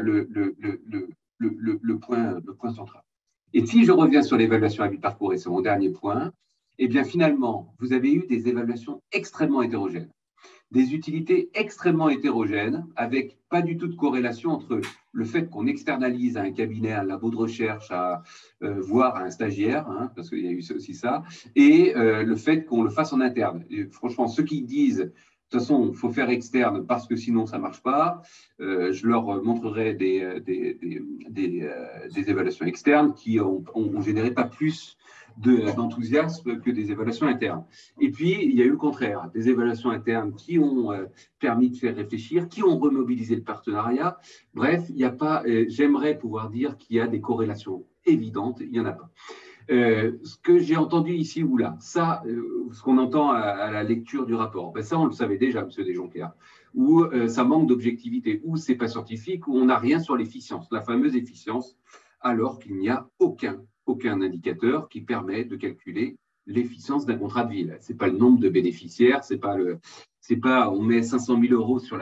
point central. Et si je reviens sur l'évaluation à mi-parcours, et c'est mon dernier point, eh bien finalement, vous avez eu des évaluations extrêmement hétérogènes, des utilités extrêmement hétérogènes, avec pas du tout de corrélation entre le fait qu'on externalise à un cabinet, à un labo de recherche, voire à un stagiaire, hein, parce qu'il y a eu aussi ça, et le fait qu'on le fasse en interne. Et franchement, ceux qui disent, de toute façon, il faut faire externe parce que sinon ça ne marche pas, je leur montrerai des évaluations externes qui ont généré pas plus d'enthousiasme que des évaluations internes. Et puis, il y a eu le contraire, des évaluations internes qui ont permis de faire réfléchir, qui ont remobilisé le partenariat. Bref, il n'y a pas, j'aimerais pouvoir dire qu'il y a des corrélations évidentes, il n'y en a pas. Ce que j'ai entendu ici ou là, ça, ce qu'on entend à la lecture du rapport, ben ça, on le savait déjà, M. Desjonquières, où ça manque d'objectivité, où ce n'est pas scientifique, où on n'a rien sur l'efficience, la fameuse efficience, alors qu'il n'y a aucun indicateur qui permet de calculer l'efficience d'un contrat de ville. Ce n'est pas le nombre de bénéficiaires, c'est pas on met 500 000 € sur la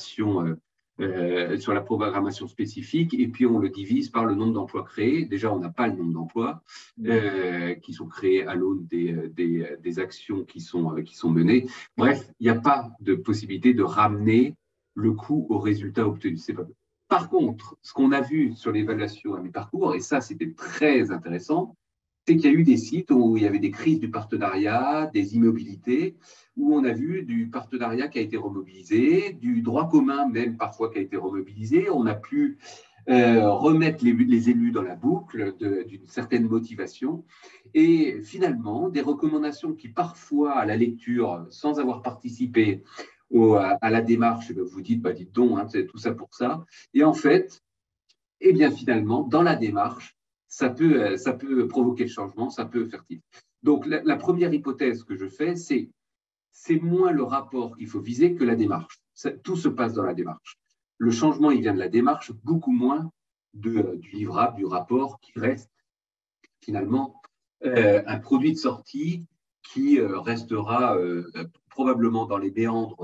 programmation spécifique et puis on le divise par le nombre d'emplois créés. Déjà, on n'a pas le nombre d'emplois qui sont créés à l'aune des actions qui sont menées. Bref, il n'y a pas de possibilité de ramener le coût au résultat obtenu. C'est pas possible. Par contre, ce qu'on a vu sur l'évaluation à mi-parcours, et ça c'était très intéressant, c'est qu'il y a eu des sites où il y avait des crises du partenariat, des immobilités, où on a vu du partenariat qui a été remobilisé, du droit commun même parfois qui a été remobilisé. On a pu remettre les élus dans la boucle d'une certaine motivation. Et finalement, des recommandations qui parfois, à la lecture, sans avoir participé à la démarche, vous dites, bah, dites donc, hein, c'est tout ça pour ça. Et en fait, eh bien finalement, dans la démarche, ça peut provoquer le changement, ça peut faire tilt. Donc, la première hypothèse que je fais, c'est moins le rapport qu'il faut viser que la démarche. Tout se passe dans la démarche. Le changement, il vient de la démarche, beaucoup moins du livrable, du rapport, qui reste finalement un produit de sortie qui restera probablement dans les méandres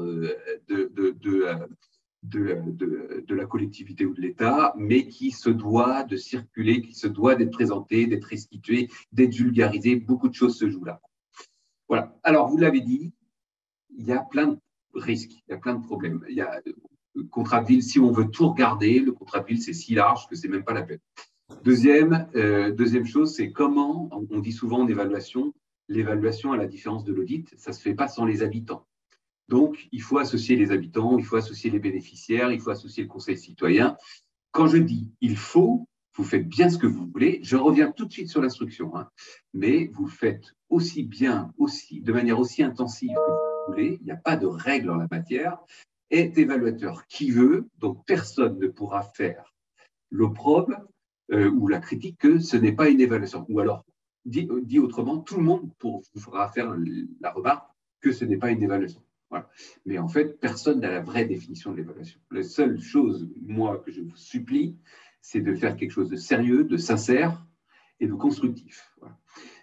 de la collectivité ou de l'État, mais qui se doit de circuler, qui se doit d'être présenté, d'être restitué, d'être vulgarisé. Beaucoup de choses se jouent là. Voilà. Alors, vous l'avez dit, il y a plein de risques, il y a plein de problèmes. Il y a le contrat de ville, si on veut tout regarder, le contrat de ville, c'est si large que ce n'est même pas la peine. Deuxième chose, c'est comment, on dit souvent en évaluation, l'évaluation, à la différence de l'audit, ça ne se fait pas sans les habitants. Donc, il faut associer les habitants, il faut associer les bénéficiaires, il faut associer le conseil citoyen. Quand je dis il faut, vous faites bien ce que vous voulez. Je reviens tout de suite sur l'instruction, hein, mais vous faites aussi bien, de manière aussi intensive que vous voulez. Il n'y a pas de règle en la matière. Est évaluateur qui veut, donc personne ne pourra faire l'opprobre ou la critique que ce n'est pas une évaluation. Ou alors, dit autrement, tout le monde vous fera faire la remarque que ce n'est pas une évaluation. Voilà. Mais en fait, personne n'a la vraie définition de l'évaluation. La seule chose, moi, que je vous supplie, c'est de faire quelque chose de sérieux, de sincère et de constructif. Voilà.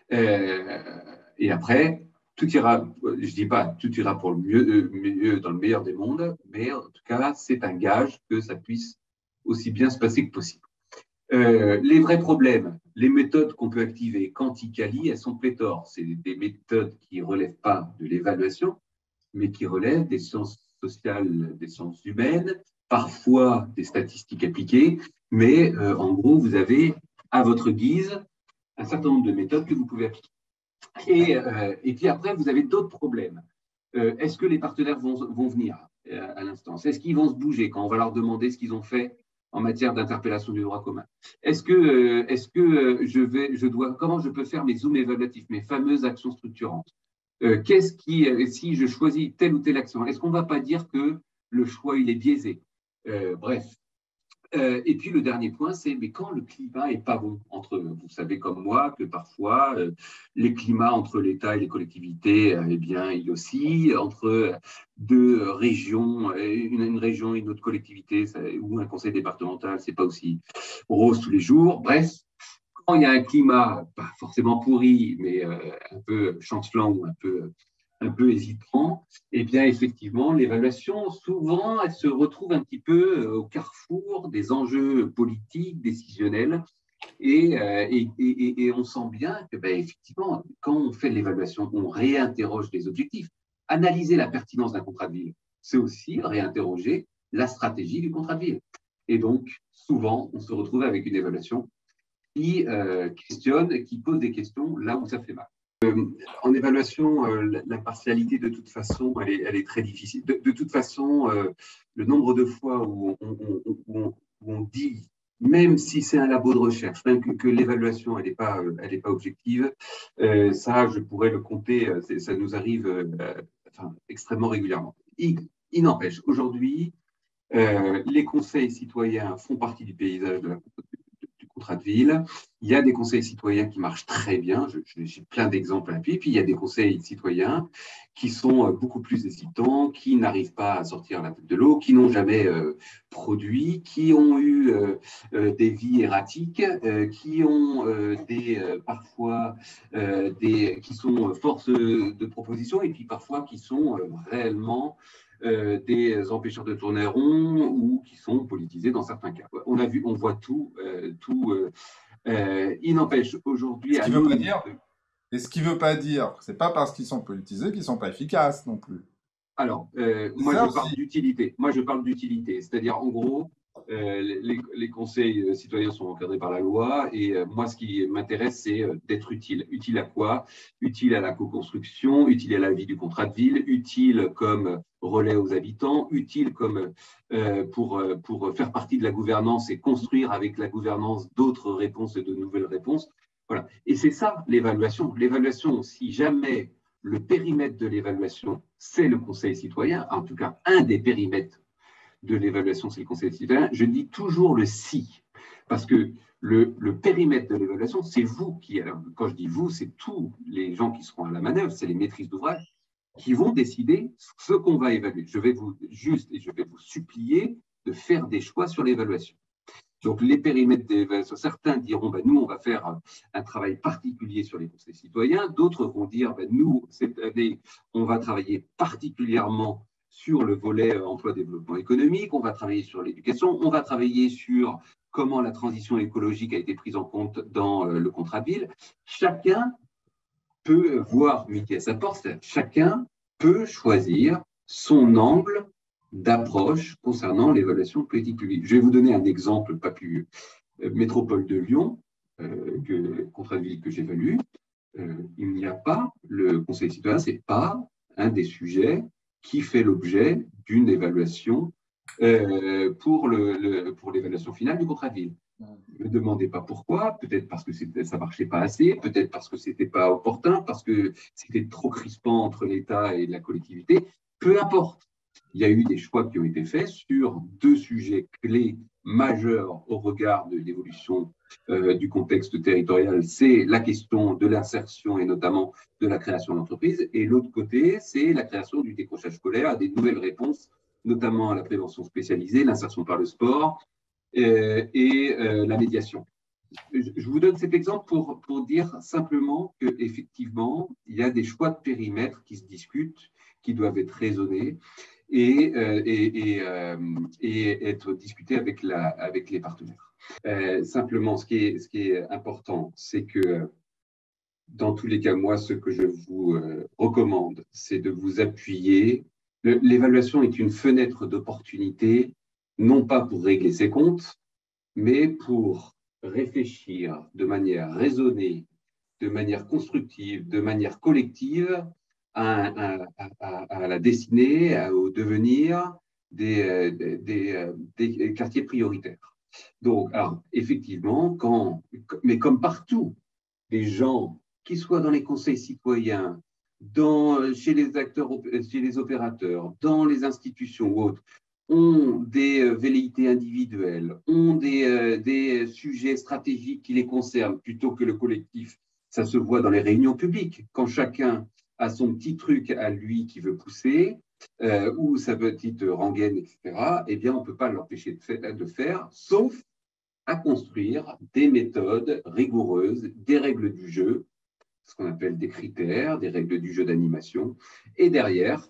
Et après, tout ira, je ne dis pas tout ira pour le mieux dans le meilleur des mondes, mais en tout cas, c'est un gage que ça puisse aussi bien se passer que possible. Les vrais problèmes, les méthodes qu'on peut activer, Quanticali, elles sont pléthores. C'est des méthodes qui ne relèvent pas de l'évaluation, mais qui relèvent des sciences sociales, des sciences humaines, parfois des statistiques appliquées, mais en gros, vous avez à votre guise un certain nombre de méthodes que vous pouvez appliquer. Et puis après, vous avez d'autres problèmes. Est-ce que les partenaires vont venir à l'instance? Est-ce qu'ils vont se bouger quand on va leur demander ce qu'ils ont fait en matière d'interpellation du droit commun? Comment je peux faire mes zooms évaluatifs, mes fameuses actions structurantes? Si je choisis telle ou telle action, est-ce qu'on ne va pas dire que le choix il est biaisé? Bref. Et puis le dernier point, c'est mais quand le climat n'est pas bon vous savez comme moi que parfois les climats entre l'État et les collectivités, eh bien, il oscille entre deux régions, une région et une autre collectivité, ou un conseil départemental, c'est pas aussi rose tous les jours. Bref, quand il y a un climat pas forcément pourri, mais un peu chancelant ou un peu hésitant, eh bien, effectivement, l'évaluation, souvent, elle se retrouve un petit peu au carrefour des enjeux politiques, décisionnels, et on sent bien que, effectivement, quand on fait de l'évaluation, on réinterroge les objectifs. Analyser la pertinence d'un contrat de ville, c'est aussi réinterroger la stratégie du contrat de ville. Et donc, souvent, on se retrouve avec une évaluation qui questionne, qui pose des questions là où ça fait mal. En évaluation, l'impartialité, de toute façon, elle est très difficile. De toute façon, le nombre de fois où on dit, même si c'est un labo de recherche, même que l'évaluation, elle n'est pas objective, ça, je pourrais le compter, ça nous arrive extrêmement régulièrement. Il n'empêche, aujourd'hui, les conseils citoyens font partie du paysage du contrat de ville. Il y a des conseils citoyens qui marchent très bien, j'ai plein d'exemples à l'appui, puis il y a des conseils citoyens qui sont beaucoup plus hésitants, qui n'arrivent pas à sortir la tête de l'eau, qui n'ont jamais produit, qui ont eu des vies erratiques, qui ont parfois qui sont force de proposition, et puis parfois qui sont réellement des empêcheurs de tourner rond ou qui sont politisés dans certains cas. On voit tout. Il n'empêche aujourd'hui. Ce qui veut pas dire. Et ce qui ne veut pas dire, c'est pas parce qu'ils sont politisés qu'ils ne sont pas efficaces non plus. Alors, moi je parle d'utilité. C'est-à-dire, en gros, les conseils citoyens sont encadrés par la loi et moi, ce qui m'intéresse, c'est d'être utile. Utile à quoi? Utile à la co-construction, utile à la vie du contrat de ville, utile comme relais aux habitants, utile comme pour faire partie de la gouvernance et construire avec la gouvernance d'autres réponses et de nouvelles réponses. Voilà. Et c'est ça l'évaluation. L'évaluation, si jamais le périmètre de l'évaluation, c'est le conseil citoyen, en tout cas un des périmètres de l'évaluation, c'est le conseil citoyen, je dis toujours le si, parce que le périmètre de l'évaluation, c'est vous qui, alors, quand je dis vous, c'est tous les gens qui seront à la manœuvre, c'est les maîtrises d'ouvrage qui vont décider ce qu'on va évaluer. Je vais vous supplier de faire des choix sur l'évaluation. Donc, les périmètres d'évaluation, certains diront, nous, on va faire un travail particulier sur les conseils citoyens. D'autres vont dire, nous, cette année, on va travailler particulièrement sur le volet emploi-développement économique, on va travailler sur l'éducation, on va travailler sur comment la transition écologique a été prise en compte dans le contrat de ville. Chacun peut voir midi à sa porte, chacun peut choisir son angle d'approche concernant l'évaluation de politique publique. Je vais vous donner un exemple pas plus métropole de Lyon, contrat de ville que j'évalue. Il n'y a pas, le conseil citoyen, ce n'est pas un des sujets qui fait l'objet d'une évaluation pour l'évaluation finale du contrat de ville. Ne me demandez pas pourquoi, peut-être parce que ça ne marchait pas assez, peut-être parce que ce n'était pas opportun, parce que c'était trop crispant entre l'État et la collectivité. Peu importe. Il y a eu des choix qui ont été faits sur deux sujets clés majeurs au regard de l'évolution du contexte territorial. C'est la question de l'insertion et notamment de la création d'entreprises. Et l'autre côté, c'est la création du décrochage scolaire, des nouvelles réponses, notamment à la prévention spécialisée, l'insertion par le sport et la médiation. Je vous donne cet exemple pour dire simplement qu'effectivement, il y a des choix de périmètre qui se discutent, qui doivent être raisonnés et être discutés avec les partenaires. Simplement, ce qui est important, c'est que dans tous les cas, moi, ce que je vous recommande, c'est de vous appuyer. L'évaluation est une fenêtre d'opportunité, non pas pour régler ses comptes, mais pour réfléchir de manière raisonnée, de manière constructive, de manière collective à la destinée, au devenir des quartiers prioritaires. Donc, alors, effectivement, mais comme partout, les gens, qu'ils soient dans les conseils citoyens, chez les acteurs, chez les opérateurs, dans les institutions ou autres, ont des velléités individuelles, ont des sujets stratégiques qui les concernent plutôt que le collectif. Ça se voit dans les réunions publiques, quand chacun a son petit truc à lui qui veut pousser, ou sa petite rengaine, etc., eh bien, on ne peut pas l'empêcher de faire, sauf à construire des méthodes rigoureuses, des règles du jeu, ce qu'on appelle des critères, des règles du jeu d'animation, et derrière,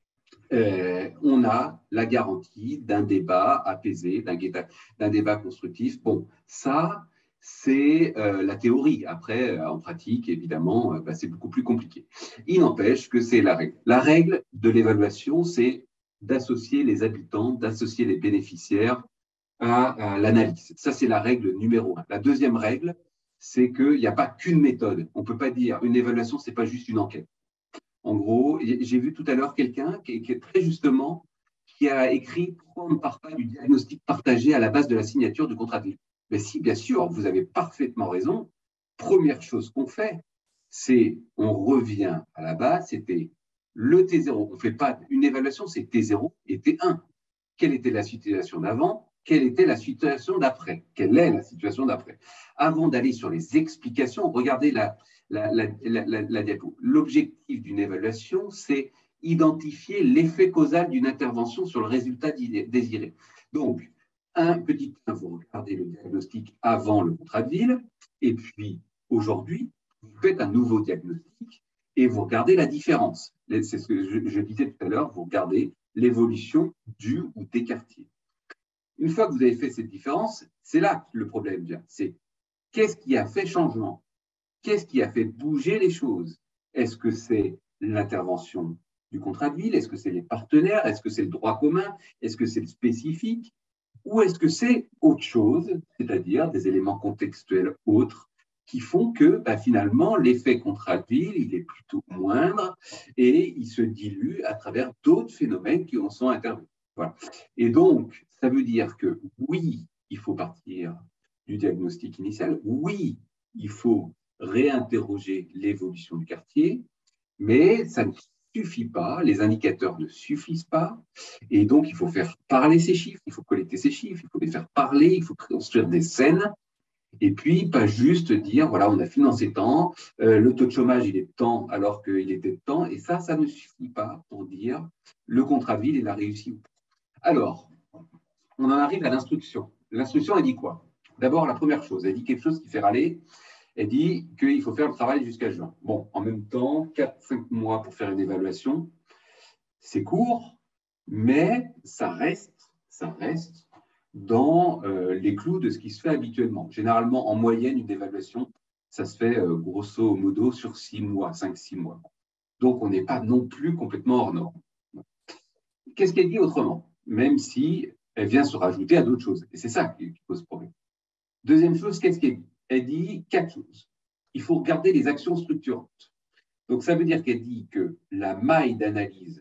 on a la garantie d'un débat apaisé, d'un débat constructif. Bon, ça, c'est la théorie. Après, en pratique, évidemment, c'est beaucoup plus compliqué. Il n'empêche que c'est la règle. La règle de l'évaluation, c'est d'associer les habitants, d'associer les bénéficiaires à l'analyse. Ça, c'est la règle numéro 1. La deuxième règle, c'est qu'il n'y a pas qu'une méthode. On ne peut pas dire une évaluation, ce n'est pas juste une enquête. En gros, j'ai vu tout à l'heure quelqu'un qui est très justement, qui a écrit « Pourquoi on ne part pas du diagnostic partagé à la base de la signature du contrat de ville ?» Mais si, bien sûr, vous avez parfaitement raison. Première chose qu'on fait, c'est on revient à la base, c'était le T0. On ne fait pas une évaluation, c'est T0 et T1. Quelle était la situation d'avant? Quelle était la situation d'après? Quelle est la situation d'après? Avant d'aller sur les explications, regardez la diapo. L'objectif d'une évaluation, c'est identifier l'effet causal d'une intervention sur le résultat désiré. Donc, vous regardez le diagnostic avant le contrat de ville, et puis aujourd'hui, vous faites un nouveau diagnostic et vous regardez la différence. C'est ce que je disais tout à l'heure, vous regardez l'évolution du ou des quartiers. Une fois que vous avez fait cette différence, c'est là que le problème vient. C'est qu'est-ce qui a fait changement? Qu'est-ce qui a fait bouger les choses? Est-ce que c'est l'intervention du contrat de ville? Est-ce que c'est les partenaires? Est-ce que c'est le droit commun? Est-ce que c'est le spécifique? Ou est-ce que c'est autre chose, c'est-à-dire des éléments contextuels autres qui font que finalement l'effet contrat de ville, il est plutôt moindre et il se dilue à travers d'autres phénomènes qui en sont intervenus. Voilà. Et donc, ça veut dire que oui, il faut partir du diagnostic initial, oui, il faut réinterroger l'évolution du quartier, mais ça ne suffit pas, les indicateurs ne suffisent pas, et donc il faut faire parler ces chiffres, il faut collecter ces chiffres, il faut les faire parler, il faut construire des scènes, et puis pas juste dire, voilà, on a financé tant, le taux de chômage, il est de tant alors qu'il était de tant, et ça ne suffit pas pour dire le contrat de ville, il a réussi. Alors, on en arrive à l'instruction. L'instruction, elle dit quoi? D'abord, la première chose, elle dit quelque chose qui fait râler. Elle dit qu'il faut faire le travail jusqu'à juin. Bon, en même temps, 4-5 mois pour faire une évaluation, c'est court, mais ça reste dans les clous de ce qui se fait habituellement. Généralement, en moyenne, une évaluation, ça se fait grosso modo sur 6 mois, 5-6 mois. Donc, on n'est pas non plus complètement hors norme. Qu'est-ce qu'elle dit autrement? Même si elle vient se rajouter à d'autres choses. Et c'est ça qui pose problème. Deuxième chose, qu'est-ce qu'elle dit? Elle dit 4 choses. Il faut regarder les actions structurantes. Donc, ça veut dire qu'elle dit que la maille d'analyse,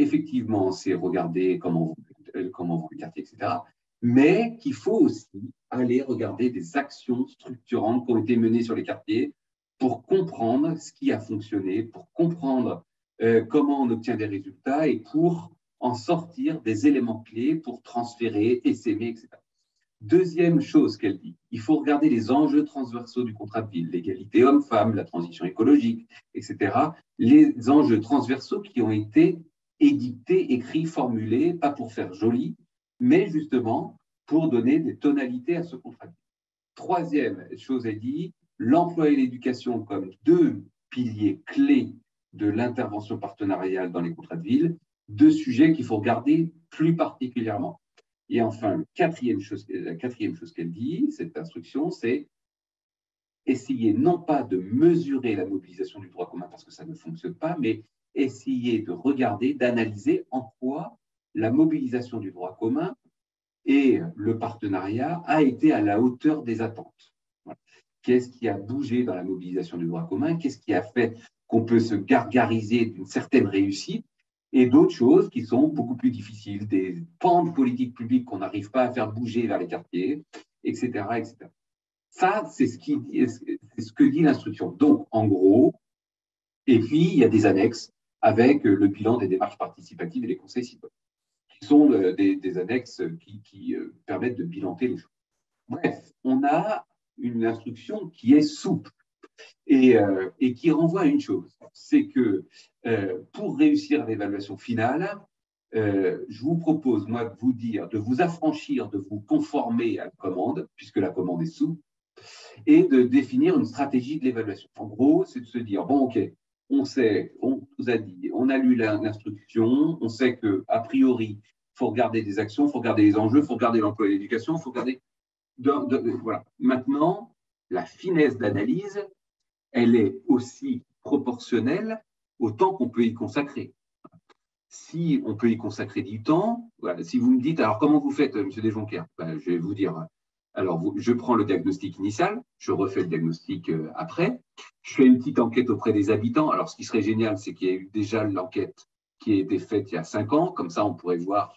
effectivement, c'est regarder comment vont les quartiers, etc. Mais qu'il faut aussi aller regarder des actions structurantes qui ont été menées sur les quartiers pour comprendre ce qui a fonctionné, pour comprendre comment on obtient des résultats et pour en sortir des éléments clés pour transférer, essaimer, etc. Deuxième chose qu'elle dit, il faut regarder les enjeux transversaux du contrat de ville, l'égalité homme-femme, la transition écologique, etc. Les enjeux transversaux qui ont été édictés, écrits, formulés, pas pour faire joli, mais justement pour donner des tonalités à ce contrat de vie. Troisième chose, elle dit, l'emploi et l'éducation comme deux piliers clés de l'intervention partenariale dans les contrats de ville, deux sujets qu'il faut regarder plus particulièrement. Et enfin, la quatrième chose qu'elle dit, cette instruction, c'est essayer non pas de mesurer la mobilisation du droit commun parce que ça ne fonctionne pas, mais essayer de regarder, d'analyser en quoi la mobilisation du droit commun et le partenariat a été à la hauteur des attentes. Voilà. Qu'est-ce qui a bougé dans la mobilisation du droit commun? Qu'est-ce qui a fait qu'on peut se gargariser d'une certaine réussite? Et d'autres choses qui sont beaucoup plus difficiles, des pans de politique publique qu'on n'arrive pas à faire bouger vers les quartiers, etc. etc. Ça, c'est ce que dit l'instruction. Donc, en gros, et puis, il y a des annexes avec le bilan des démarches participatives et les conseils citoyens, qui sont des annexes qui permettent de bilanter les choses. Bref, on a une instruction qui est souple et qui renvoie à une chose, c'est que pour réussir l'évaluation finale, je vous propose, moi, de vous dire, de vous affranchir, de vous conformer à la commande, puisque la commande est souple, et de définir une stratégie de l'évaluation. En gros, c'est de se dire, bon, OK, on sait, on vous a dit, on a lu l'instruction, on sait qu'a priori, il faut regarder des actions, il faut regarder les enjeux, il faut regarder l'emploi et l'éducation, il faut regarder… voilà. Maintenant, la finesse d'analyse, elle est aussi proportionnelle au temps qu'on peut y consacrer. Si on peut y consacrer du temps, voilà, si vous me dites, alors comment vous faites, M. Desjonquers? Ben, je vais vous dire, alors je prends le diagnostic initial, je refais le diagnostic après, je fais une petite enquête auprès des habitants. Alors ce qui serait génial, c'est qu'il y a eu déjà l'enquête qui a été faite il y a 5 ans, comme ça on pourrait voir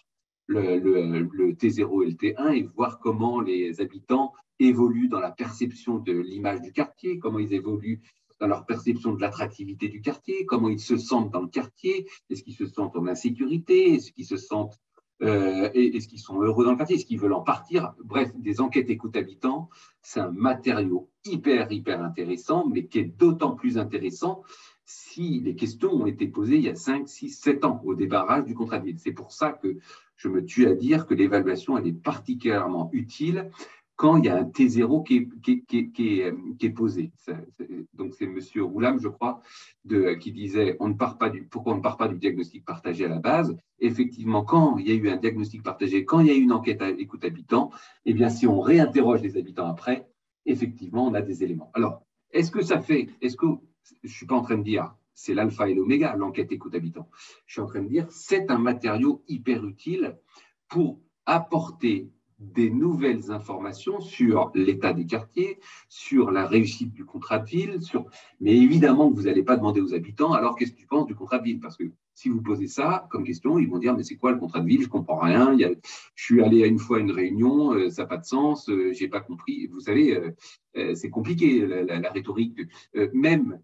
le T0 et le T1 et voir comment les habitants évoluent dans la perception de l'image du quartier, comment ils évoluent dans leur perception de l'attractivité du quartier, comment ils se sentent dans le quartier, est-ce qu'ils se sentent en insécurité, est-ce qu'ils se sentent est-ce qu'ils sont heureux dans le quartier, est-ce qu'ils veulent en partir. Bref, des enquêtes écoute habitants, c'est un matériau hyper intéressant, mais qui est d'autant plus intéressant si les questions ont été posées il y a 5, 6, 7 ans au débarrage du contrat de ville. C'est pour ça que je me tue à dire que l'évaluation, elle est particulièrement utile quand il y a un T0 qui est posé. Donc, c'est M. Roulam, je crois, qui disait pourquoi on ne part pas du diagnostic partagé à la base. Effectivement, quand il y a eu un diagnostic partagé, quand il y a eu une enquête à écoute habitants, eh bien, si on réinterroge les habitants après, effectivement, on a des éléments. Alors, est-ce que je ne suis pas en train de dire c'est l'alpha et l'oméga, l'enquête écoute habitants. Je suis en train de dire c'est un matériau hyper utile pour apporter des nouvelles informations sur l'état des quartiers, sur la réussite du contrat de ville, mais évidemment que vous n'allez pas demander aux habitants alors qu'est-ce que tu penses du contrat de ville, parce que si vous posez ça comme question, ils vont dire mais c'est quoi le contrat de ville, je ne comprends rien, je suis allé une fois à une réunion, ça n'a pas de sens, je n'ai pas compris. Vous savez, c'est compliqué la rhétorique. Même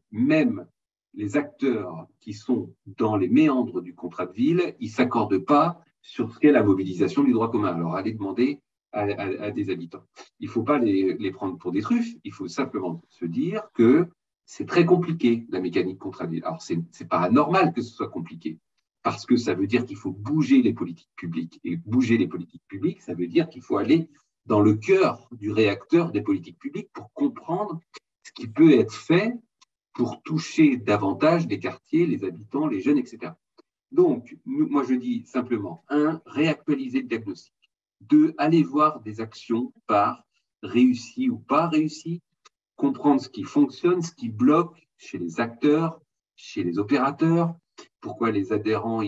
les acteurs qui sont dans les méandres du contrat de ville, ils ne s'accordent pas sur ce qu'est la mobilisation du droit commun. Alors, allez demander à des habitants. Il ne faut pas les prendre pour des truffes, il faut simplement se dire que c'est très compliqué, la mécanique contrat de ville. Alors, ce n'est pas anormal que ce soit compliqué, parce que ça veut dire qu'il faut bouger les politiques publiques. Et bouger les politiques publiques, ça veut dire qu'il faut aller dans le cœur du réacteur des politiques publiques pour comprendre ce qui peut être fait pour toucher davantage les quartiers, les habitants, les jeunes, etc. Donc, moi, je dis simplement, 1, réactualiser le diagnostic. 2, aller voir des actions par réussies ou pas réussies, comprendre ce qui fonctionne, ce qui bloque chez les acteurs, chez les opérateurs, pourquoi les habitants,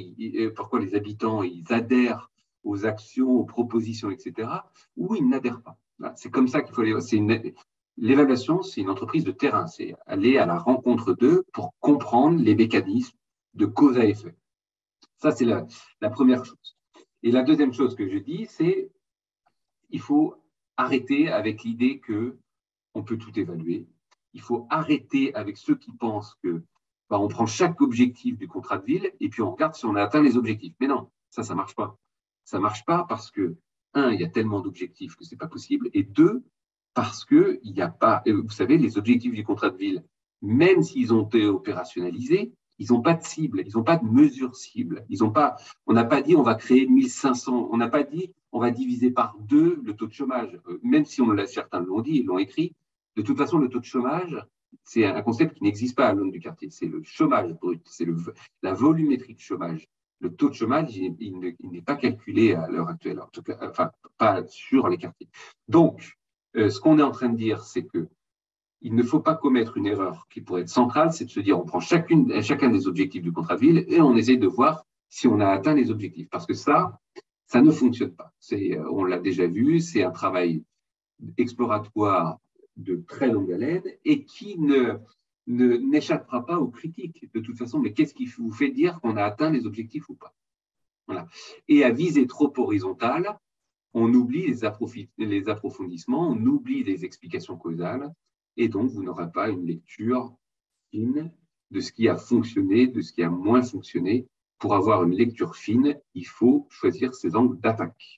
ils adhèrent aux actions, aux propositions, etc., ou ils n'adhèrent pas. Voilà, c'est comme ça qu'il faut l'évaluation, c'est une entreprise de terrain, c'est aller à la rencontre d'eux pour comprendre les mécanismes de cause à effet. Ça, c'est la première chose. Et la deuxième chose que je dis, c'est qu'il faut arrêter avec l'idée qu'on peut tout évaluer. Il faut arrêter avec ceux qui pensent que on prend chaque objectif du contrat de ville et puis on regarde si on a atteint les objectifs. Mais non, ça ne marche pas. Ça ne marche pas parce que, un, il y a tellement d'objectifs que ce n'est pas possible, et deux, parce qu'il n'y a pas, vous savez, les objectifs du contrat de ville, même s'ils ont été opérationnalisés, ils n'ont pas de cible, ils n'ont pas de mesure cible. On n'a pas dit on va créer 1500, on n'a pas dit on va diviser par 2 le taux de chômage. Même si certains l'ont dit, ils l'ont écrit, de toute façon, le taux de chômage, c'est un concept qui n'existe pas à l'aune du quartier. C'est le chômage brut, c'est la volumétrie de chômage. Le taux de chômage, il n'est pas calculé à l'heure actuelle, en tout cas, enfin, pas sur les quartiers. Donc, ce qu'on est en train de dire, c'est que il ne faut pas commettre une erreur qui pourrait être centrale, c'est de se dire on prend chacun des objectifs du contrat de ville et on essaie de voir si on a atteint les objectifs. Parce que ça ne fonctionne pas. On l'a déjà vu, c'est un travail exploratoire de très longue haleine et qui n'échappera pas aux critiques de toute façon. Mais qu'est-ce qui vous fait dire qu'on a atteint les objectifs ou pas? Voilà. Et à visée trop horizontale, on oublie les approfondissements, on oublie les explications causales, et donc vous n'aurez pas une lecture fine de ce qui a fonctionné, de ce qui a moins fonctionné. Pour avoir une lecture fine, il faut choisir ses angles d'attaque.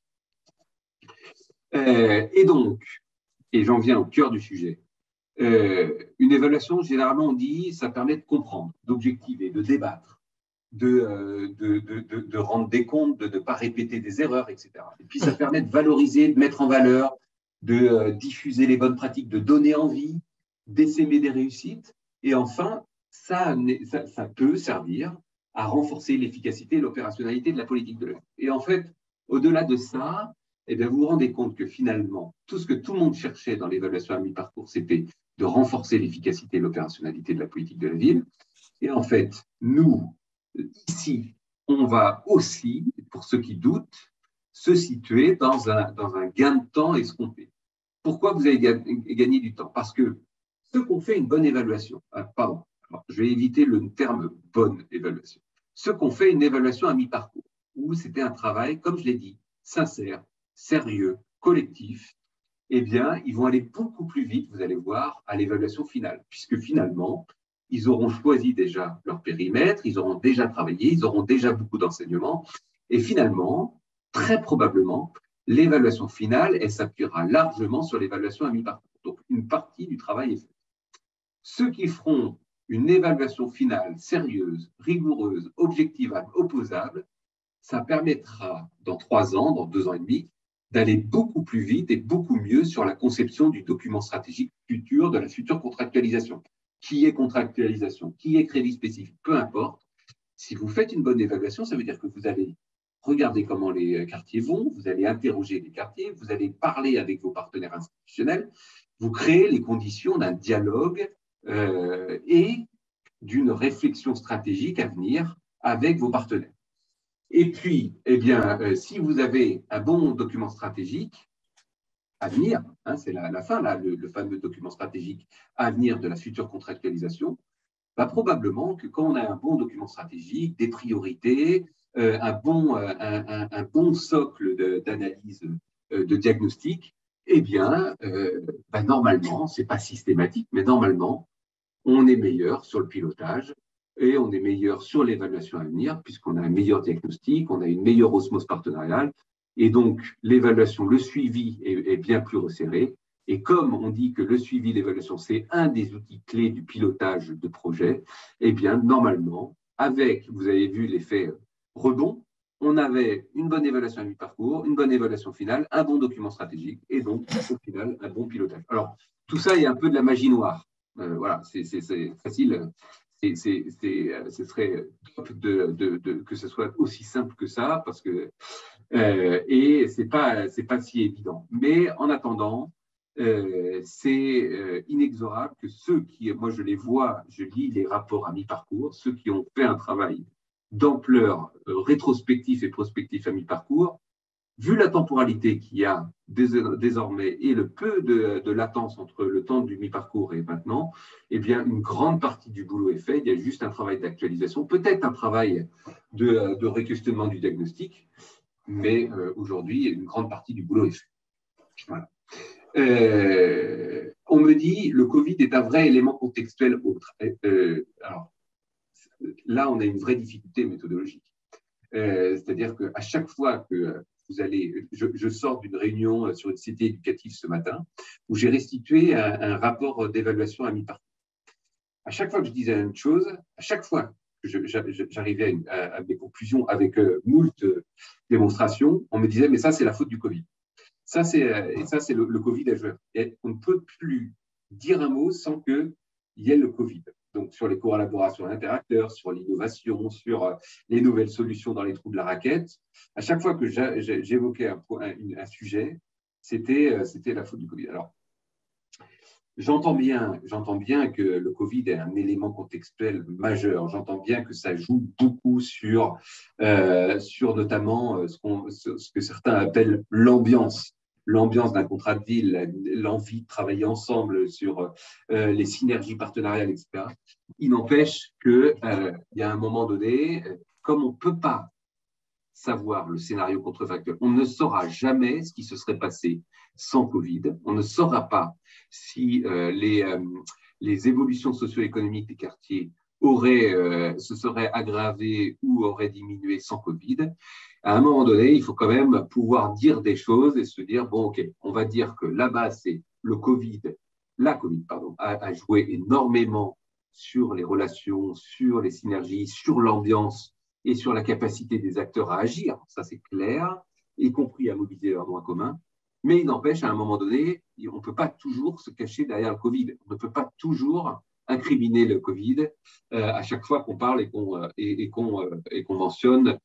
Et donc, et j'en viens au cœur du sujet, une évaluation, généralement on dit, ça permet de comprendre, d'objectiver, de débattre, de rendre des comptes, de ne pas répéter des erreurs, etc. Et puis ça permet de valoriser, de mettre en valeur, de diffuser les bonnes pratiques, de donner envie, d'essaimer des réussites. Et enfin, ça peut servir à renforcer l'efficacité et l'opérationnalité de la politique de l'État. Et en fait, au-delà de ça, eh bien, vous vous rendez compte que finalement, tout ce que tout le monde cherchait dans l'évaluation à mi-parcours, c'était de renforcer l'efficacité et l'opérationnalité de la politique de la ville. Et en fait, nous, ici, on va aussi, pour ceux qui doutent, se situer dans un gain de temps escompté. Pourquoi vous avez gagné du temps? Parce que ceux qui ont fait une bonne évaluation, alors, je vais éviter le terme bonne évaluation, ceux qui ont fait une évaluation à mi-parcours, où c'était un travail, comme je l'ai dit, sincère, sérieux, collectif, eh bien, ils vont aller beaucoup plus vite, vous allez voir, à l'évaluation finale, puisque finalement, ils auront choisi déjà leur périmètre, ils auront déjà travaillé, ils auront déjà beaucoup d'enseignements, et finalement, très probablement, l'évaluation finale, elle s'appuiera largement sur l'évaluation à mi-parcours. Donc, une partie du travail est faite. Ceux qui feront une évaluation finale sérieuse, rigoureuse, objectivable, opposable, ça permettra, dans 3 ans, dans 2 ans et demi, d'aller beaucoup plus vite et beaucoup mieux sur la conception du document stratégique futur, de la future contractualisation. Qui est contractualisation? Qui est crédit spécifique? Peu importe. Si vous faites une bonne évaluation, ça veut dire que vous allez regarder comment les quartiers vont, vous allez interroger les quartiers, vous allez parler avec vos partenaires institutionnels, vous créez les conditions d'un dialogue et d'une réflexion stratégique à venir avec vos partenaires. Et puis, eh bien, si vous avez un bon document stratégique à venir, hein, c'est la fin, là, le fameux document stratégique à venir de la future contractualisation, bah, probablement que quand on a un bon document stratégique, des priorités, un bon socle d'analyse, de diagnostic, eh bien, bah, normalement, ce n'est pas systématique, mais normalement, on est meilleur sur le pilotage et on est meilleur sur l'évaluation à venir, puisqu'on a un meilleur diagnostic, on a une meilleure osmose partenariale, et donc l'évaluation, le suivi est bien plus resserré. Et comme on dit que le suivi, l'évaluation, c'est un des outils clés du pilotage de projet, eh bien, normalement, avec, vous avez vu l'effet rebond, on avait une bonne évaluation à mi-parcours, une bonne évaluation finale, un bon document stratégique, et donc, au final, un bon pilotage. Alors, tout ça est un peu de la magie noire. Voilà, c'est facile. Ce serait top que ce soit aussi simple que ça, parce que et c'est pas si évident. Mais en attendant, c'est inexorable que ceux qui, moi je les vois, je lis les rapports à mi-parcours, ceux qui ont fait un travail d'ampleur rétrospectif et prospectif à mi-parcours, vu la temporalité qu'il y a désormais et le peu de latence entre le temps du mi-parcours et maintenant, eh bien, une grande partie du boulot est fait. Il y a juste un travail d'actualisation, peut-être un travail de réquestionnement du diagnostic, mais aujourd'hui, une grande partie du boulot est fait. Voilà. On me dit le Covid est un vrai élément contextuel autre. Alors, là, on a une vraie difficulté méthodologique. C'est-à-dire qu'à chaque fois que vous allez, je sors d'une réunion sur une cité éducative ce matin où j'ai restitué un rapport d'évaluation à mi-parcours. À chaque fois que je disais la même chose, à chaque fois que j'arrivais à mes conclusions avec moult démonstrations, on me disait mais ça c'est la faute du Covid. Ça c'est le Covid à jouer. Et on ne peut plus dire un mot sans qu'il y ait le Covid. Donc, sur les collaborations interacteurs, sur l'innovation, sur les nouvelles solutions dans les trous de la raquette. À chaque fois que j'évoquais un sujet, c'était la faute du Covid. Alors, j'entends bien que le Covid est un élément contextuel majeur. J'entends bien que ça joue beaucoup sur notamment ce que certains appellent l'ambiance d'un contrat de ville, l'envie de travailler ensemble sur les synergies partenariales, etc. Il n'empêche qu'il y a un moment donné, comme on ne peut pas savoir le scénario contrefactuel, on ne saura jamais ce qui se serait passé sans Covid, on ne saura pas si les évolutions socio-économiques des quartiers se seraient aggravées ou auraient diminué sans Covid. À un moment donné, il faut quand même pouvoir dire des choses et se dire, bon, OK, on va dire que là-bas, c'est la Covid, a joué énormément sur les relations, sur les synergies, sur l'ambiance et sur la capacité des acteurs à agir, ça c'est clair, y compris à mobiliser leurs droits communs. Mais il n'empêche, à un moment donné, on ne peut pas toujours se cacher derrière le Covid. On ne peut pas toujours incriminer le Covid à chaque fois qu'on parle et qu'on mentionne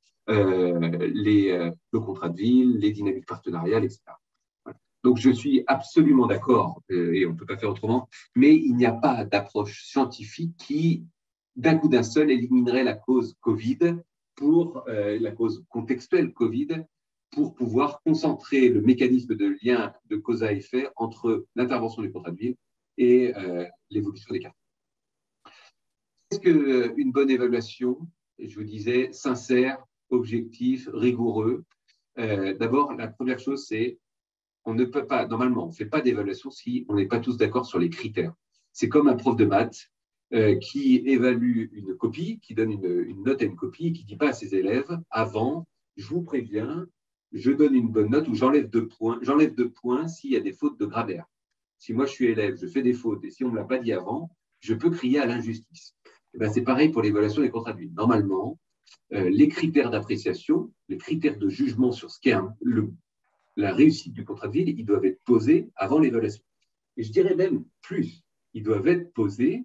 le contrat de ville, les dynamiques partenariales, etc. Voilà. Donc, je suis absolument d'accord, et on ne peut pas faire autrement, mais il n'y a pas d'approche scientifique qui, d'un coup d'un seul, éliminerait la cause Covid pour la cause contextuelle Covid pour pouvoir concentrer le mécanisme de lien de cause à effet entre l'intervention du contrat de ville et l'évolution des quartiers. Qu'est-ce qu'une bonne évaluation? Je vous disais, sincère, objectif, rigoureux. D'abord, la première chose, c'est on ne peut pas, normalement, on ne fait pas d'évaluation si on n'est pas tous d'accord sur les critères. C'est comme un prof de maths qui évalue une copie, qui donne une note à une copie, qui ne dit pas à ses élèves, avant, je vous préviens, je donne une bonne note ou j'enlève 2 points s'il y a des fautes de grammaire. Si moi je suis élève, je fais des fautes et si on ne me l'a pas dit avant, je peux crier à l'injustice. C'est pareil pour l'évaluation des contrats de ville. Normalement, les critères d'appréciation, les critères de jugement sur ce qu'est la réussite du contrat de ville, ils doivent être posés avant l'évaluation. Et je dirais même plus, ils doivent être posés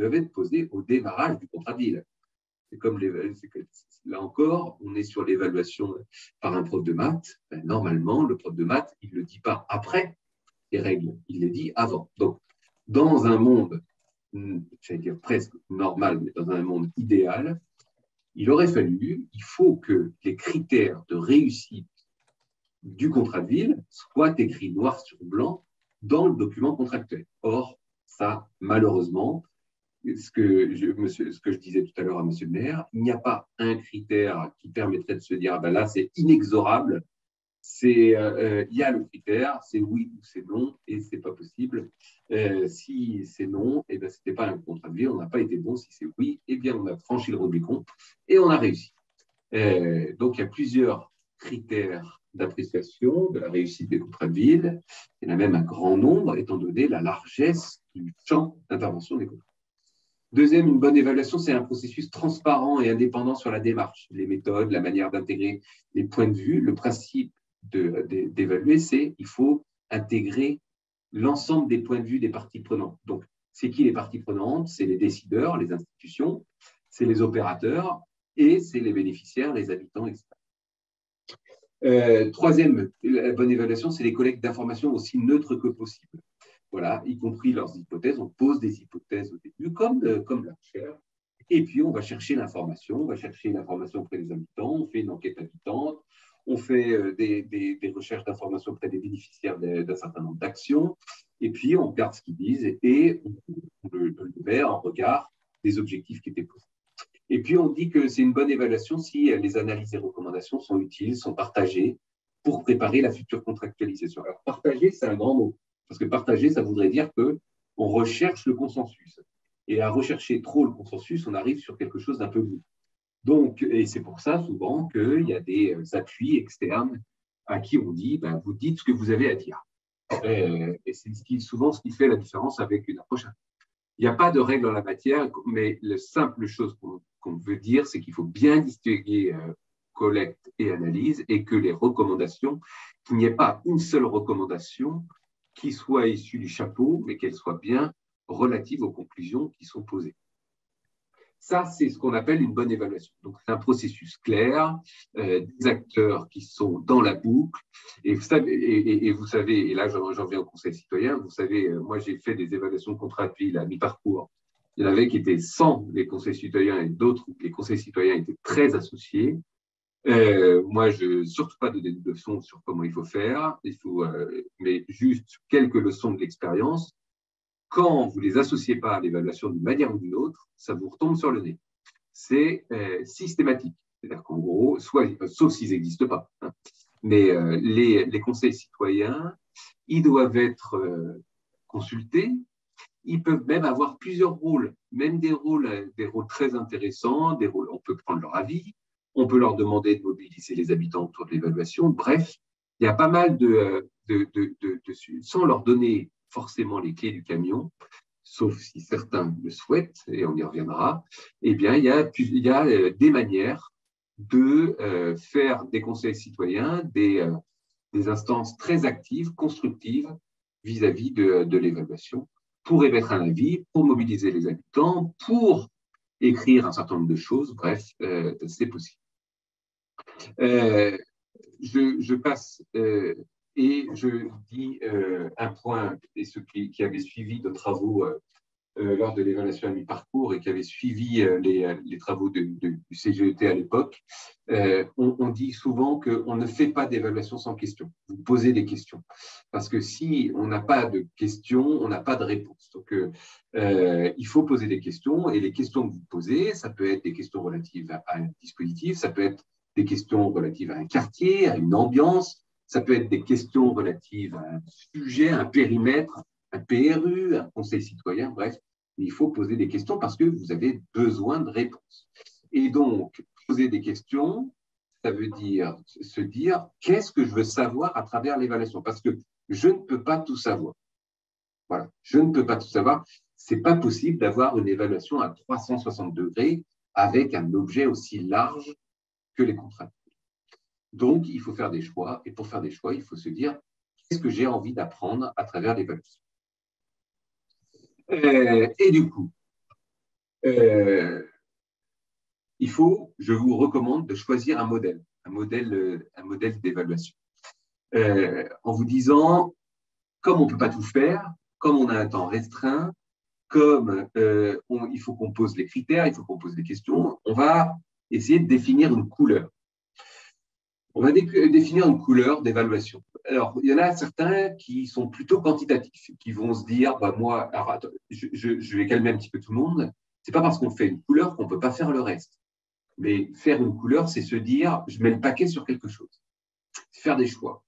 au démarrage du contrat de ville. C'est comme là encore, on est sur l'évaluation par un prof de maths. Normalement, le prof de maths, il ne le dit pas après les règles, il les dit avant. Donc, dans un monde, j'allais dire presque normal, mais dans un monde idéal, il faut que les critères de réussite du contrat de ville soient écrits noir sur blanc dans le document contractuel. Or, ça, malheureusement, ce que je disais tout à l'heure à M. le maire, il n'y a pas un critère qui permettrait de se dire ah ben là, c'est inexorable. Il y a le critère, c'est oui ou c'est non, et ce n'est pas possible. Si c'est non, eh ben, ce n'était pas un contrat de vie, on n'a pas été bon. Si c'est oui, eh bien, on a franchi le Rubicon et on a réussi. Donc, il y a plusieurs critères d'appréciation de la réussite des contrats de ville. Il y en a même un grand nombre, étant donné la largesse du champ d'intervention des contrats. Deuxième, une bonne évaluation, c'est un processus transparent et indépendant sur la démarche, les méthodes, la manière d'intégrer les points de vue. Le principe d'évaluer, c'est qu'il faut intégrer l'ensemble des points de vue des parties prenantes. Donc, c'est qui les parties prenantes? C'est les décideurs, les institutions, c'est les opérateurs et c'est les bénéficiaires, les habitants, etc. Troisième, la bonne évaluation, c'est les collectes d'informations aussi neutres que possible. Voilà, y compris leurs hypothèses. On pose des hypothèses au début, comme la recherche. Et puis, on va chercher l'information. On va chercher l'information auprès des habitants. On fait une enquête habitante. On fait des recherches d'informations auprès des bénéficiaires d'un certain nombre d'actions. Et puis, on regarde ce qu'ils disent et on le met en regard des objectifs qui étaient posés. Et puis, on dit que c'est une bonne évaluation si les analyses et recommandations sont utiles, sont partagées pour préparer la future contractualisation. Alors, partager, c'est un grand mot, parce que partager, ça voudrait dire qu'on recherche le consensus. Et à rechercher trop le consensus, on arrive sur quelque chose d'un peu mou. Donc, et c'est pour ça, souvent, qu'il y a des appuis externes à qui on dit, ben, vous dites ce que vous avez à dire. Et c'est souvent ce qui fait la différence avec une approche. Il n'y a pas de règle en la matière, mais la simple chose qu'on veut dire, c'est qu'il faut bien distinguer collecte et analyse, et que les recommandations, qu'il n'y ait pas une seule recommandation qui soit issue du chapeau, mais qu'elle soit bien relative aux conclusions qui sont posées. Ça, c'est ce qu'on appelle une bonne évaluation. Donc, c'est un processus clair, des acteurs qui sont dans la boucle. Et vous savez, et là, j'en viens au Conseil citoyen, vous savez, moi, j'ai fait des évaluations de contrats de ville à mi-parcours. Il y en avait qui étaient sans les conseils citoyens et d'autres où les conseils citoyens étaient très associés. Moi, je surtout pas donner de leçons sur comment il faut faire, mais juste quelques leçons de l'expérience. Quand vous ne les associez pas à l'évaluation d'une manière ou d'une autre, ça vous retombe sur le nez. C'est systématique. C'est-à-dire qu'en gros, sauf s'ils n'existent pas, hein, mais les conseils citoyens, ils doivent être consultés. Ils peuvent même avoir plusieurs rôles, même des rôles très intéressants, on peut prendre leur avis, on peut leur demander de mobiliser les habitants autour de l'évaluation. Bref, il y a pas mal sans leur donner forcément les clés du camion, sauf si certains le souhaitent, et on y reviendra, eh bien, il y a des manières de faire des conseils citoyens, des instances très actives, constructives vis-à-vis de l'évaluation, pour émettre un avis, pour mobiliser les habitants, pour écrire un certain nombre de choses. Bref, c'est possible. Je passe et je dis un point, et ceux qui avaient suivi nos travaux lors de l'évaluation à mi-parcours et qui avaient suivi les travaux du CGET à l'époque, on dit souvent qu'on ne fait pas d'évaluation sans questions. Vous posez des questions. Parce que si on n'a pas de questions, on n'a pas de réponse. Donc, il faut poser des questions. Et les questions que vous posez, ça peut être des questions relatives à un dispositif, ça peut être des questions relatives à un quartier, à une ambiance, ça peut être des questions relatives à un sujet, un périmètre, un PRU, un conseil citoyen, bref. Il faut poser des questions parce que vous avez besoin de réponses. Et donc, poser des questions, ça veut dire se dire qu'est-ce que je veux savoir à travers l'évaluation, parce que je ne peux pas tout savoir. Voilà, je ne peux pas tout savoir. Ce n'est pas possible d'avoir une évaluation à 360 degrés avec un objet aussi large que les contrats. Donc, il faut faire des choix, et pour faire des choix, il faut se dire qu'est-ce que j'ai envie d'apprendre à travers l'évaluation. Et du coup, je vous recommande de choisir un modèle d'évaluation. En vous disant, comme on ne peut pas tout faire, comme on a un temps restreint, comme il faut qu'on pose les critères, il faut qu'on pose des questions, on va essayer de définir une couleur. On va définir une couleur d'évaluation. Alors, il y en a certains qui sont plutôt quantitatifs, qui vont se dire, bah, moi, alors, attends, je vais calmer un petit peu tout le monde, c'est pas parce qu'on fait une couleur qu'on ne peut pas faire le reste. Mais faire une couleur, c'est se dire, je mets le paquet sur quelque chose. C'est faire des choix.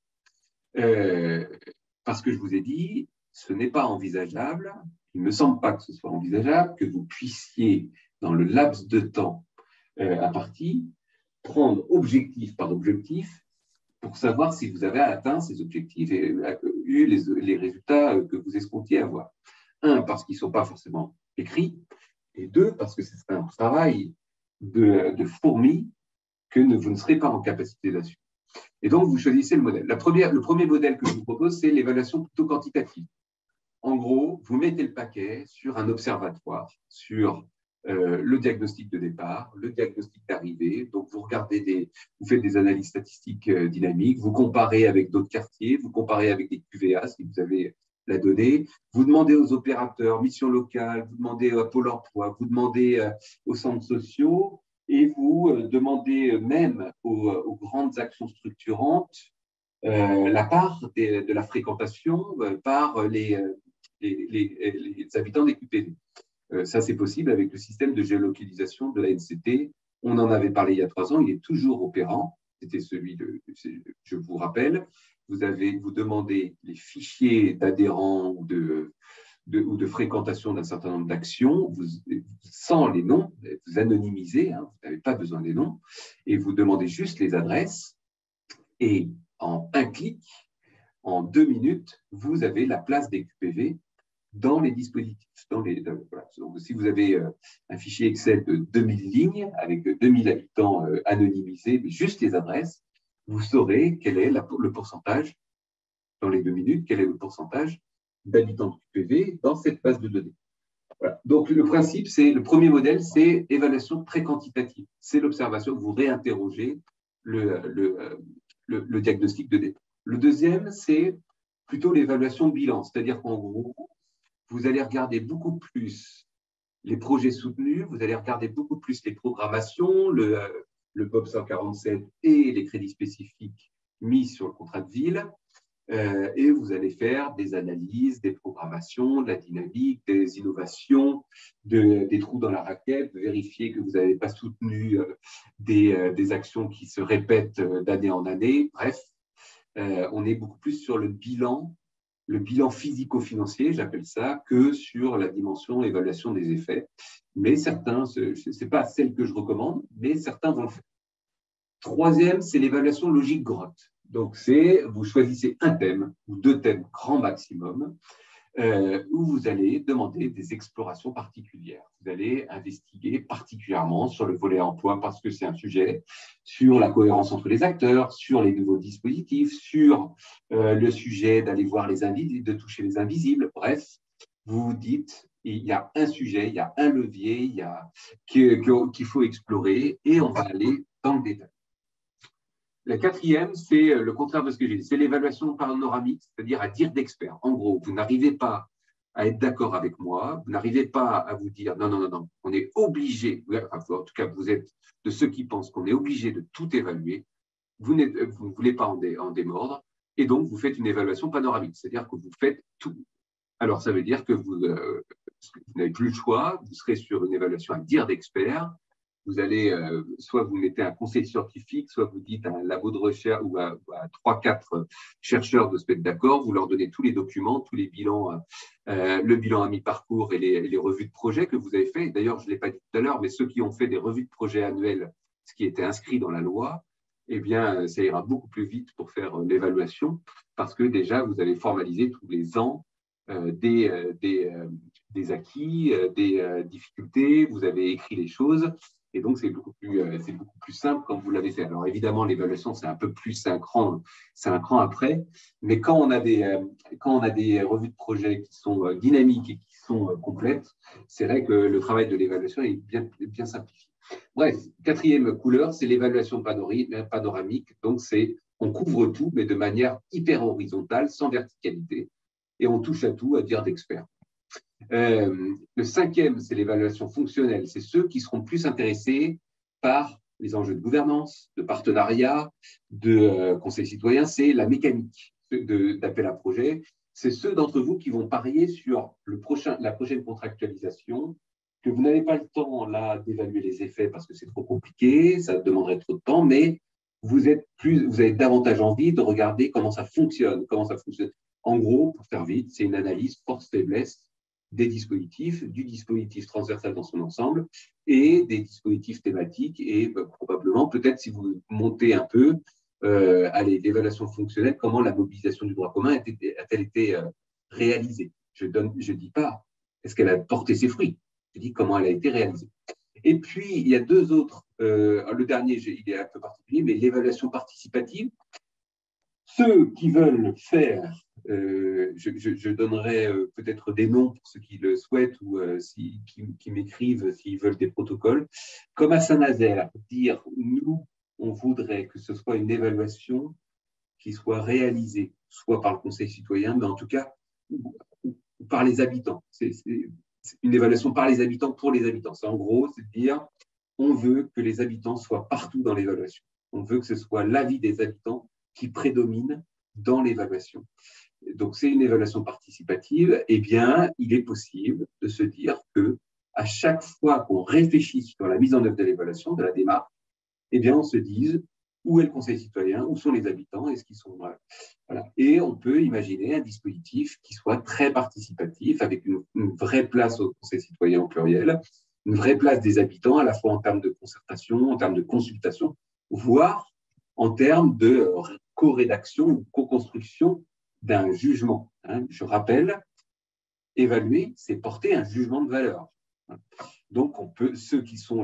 Parce que je vous ai dit, ce n'est pas envisageable, il ne me semble pas que ce soit envisageable, que vous puissiez, dans le laps de temps imparti, prendre objectif par objectif pour savoir si vous avez atteint ces objectifs et eu les résultats que vous escomptiez avoir. Un, parce qu'ils ne sont pas forcément écrits, et deux, parce que c'est un travail de fourmi que vous ne serez pas en capacité d'assumer. Et donc, vous choisissez le modèle. Le premier modèle que je vous propose, c'est l'évaluation plutôt quantitative. En gros, vous mettez le paquet sur un observatoire, sur le diagnostic de départ, le diagnostic d'arrivée. Donc, vous faites des analyses statistiques dynamiques, vous comparez avec d'autres quartiers, vous comparez avec des QVA si vous avez la donnée, vous demandez aux opérateurs, missions locales, vous demandez à Pôle emploi, vous demandez aux centres sociaux et vous demandez même aux grandes actions structurantes la part de la fréquentation par les habitants des QPV. Ça, c'est possible avec le système de géolocalisation de la NCT. On en avait parlé il y a 3 ans, il est toujours opérant. c'était celui je vous rappelle, vous demandez les fichiers d'adhérents ou de fréquentation d'un certain nombre d'actions, sans les noms, vous anonymisez, hein, vous n'avez pas besoin des noms, et vous demandez juste les adresses, et en un clic, en 2 minutes, vous avez la place des QPV dans les dispositifs. Voilà. Donc, si vous avez un fichier Excel de 2000 lignes, avec 2000 habitants anonymisés, mais juste les adresses, vous saurez quel est le pourcentage, dans les 2 minutes, quel est le pourcentage d'habitants de QPV dans cette base de données. Voilà. Donc, le principe, le premier modèle, c'est évaluation très quantitative. C'est l'observation, vous réinterrogez le diagnostic de départ. Le deuxième, c'est plutôt l'évaluation de bilan, c'est-à-dire qu'en gros, vous allez regarder beaucoup plus les projets soutenus, vous allez regarder beaucoup plus les programmations, le POP 147 et les crédits spécifiques mis sur le contrat de ville, et vous allez faire des analyses, des programmations, de la dynamique, des innovations, des trous dans la raquette, vérifier que vous n'avez pas soutenu des actions qui se répètent d'année en année. Bref, on est beaucoup plus sur le bilan physico-financier, j'appelle ça, que sur la dimension évaluation des effets. Mais certains, ce n'est pas celle que je recommande, mais certains vont le faire. Troisième, c'est l'évaluation logique grotte. Donc, vous choisissez un thème ou 2 thèmes grand maximum où vous allez demander des explorations particulières. Vous allez investiguer particulièrement sur le volet emploi parce que c'est un sujet, sur la cohérence entre les acteurs, sur les nouveaux dispositifs, sur le sujet d'aller voir les invisibles, de toucher les invisibles. Bref, vous vous dites, il y a un sujet, il y a un levier qu'il faut explorer et on va aller dans le détail. La quatrième, c'est le contraire de ce que j'ai dit, c'est l'évaluation panoramique, c'est-à-dire à dire d'expert. En gros, vous n'arrivez pas à être d'accord avec moi, vous n'arrivez pas à vous dire non, on est obligé, en tout cas vous êtes de ceux qui pensent qu'on est obligé de tout évaluer, vous ne voulez pas en démordre, et donc vous faites une évaluation panoramique, c'est-à-dire que vous faites tout. Alors ça veut dire que vous n'avez plus le choix, vous serez sur une évaluation à dire d'expert. Vous allez, soit vous mettez un conseil scientifique, soit vous dites à un labo de recherche ou à 3-4 chercheurs de se mettre d'accord, vous leur donnez tous les documents, tous les bilans, le bilan à mi-parcours et les revues de projet que vous avez fait. D'ailleurs, je ne l'ai pas dit tout à l'heure, mais ceux qui ont fait des revues de projet annuelles, ce qui était inscrit dans la loi, eh bien, ça ira beaucoup plus vite pour faire l'évaluation parce que déjà, vous avez formalisé tous les ans des acquis, des difficultés, vous avez écrit les choses. Et donc, c'est beaucoup plus simple quand vous l'avez fait. Alors, évidemment, l'évaluation, c'est un peu plus, c'est un cran après. Mais quand on a des revues de projet qui sont dynamiques et qui sont complètes, c'est vrai que le travail de l'évaluation est bien simplifié. Bref, quatrième couleur, c'est l'évaluation panoramique. Donc, on couvre tout, mais de manière hyper horizontale, sans verticalité. Et on touche à tout, à dire d'expert. Le cinquième, c'est l'évaluation fonctionnelle. C'est ceux qui seront plus intéressés par les enjeux de gouvernance, de partenariat, de conseil citoyen. C'est la mécanique d'appel à projet. C'est ceux d'entre vous qui vont parier sur la prochaine contractualisation, que vous n'avez pas le temps là d'évaluer les effets parce que c'est trop compliqué, ça demanderait trop de temps, mais vous avez davantage envie de regarder comment ça fonctionne. En gros, pour faire vite, c'est une analyse force-faiblesse des dispositifs, du dispositif transversal dans son ensemble et des dispositifs thématiques et probablement, peut-être si vous montez un peu, l'évaluation fonctionnelle, comment la mobilisation du droit commun a-t-elle été réalisée. Je ne dis pas est-ce qu'elle a porté ses fruits, je dis comment elle a été réalisée. Et puis, il y a 2 autres, le dernier, il est un peu particulier, mais l'évaluation participative. Ceux qui veulent faire, je donnerai peut-être des noms pour ceux qui le souhaitent ou qui m'écrivent s'ils veulent des protocoles, comme à Saint-Nazaire, dire nous, on voudrait que ce soit une évaluation qui soit réalisée, soit par le Conseil citoyen, mais en tout cas par les habitants. C'est une évaluation par les habitants pour les habitants. C'est en gros, c'est de dire on veut que les habitants soient partout dans l'évaluation. On veut que ce soit l'avis des habitants qui prédomine dans l'évaluation. Donc, c'est une évaluation participative. Eh bien, il est possible de se dire qu'à chaque fois qu'on réfléchit sur la mise en œuvre de l'évaluation, de la démarche, eh bien, on se dise Où est le conseil citoyen? Où sont les habitants? Est-ce qu'ils sont… Voilà. Et on peut imaginer un dispositif qui soit très participatif, avec une vraie place au conseil citoyen au pluriel, une vraie place des habitants, à la fois en termes de concertation, en termes de consultation, voire en termes de co-rédaction ou co-construction d'un jugement. Je rappelle, évaluer, c'est porter un jugement de valeur. Donc, ceux qui sont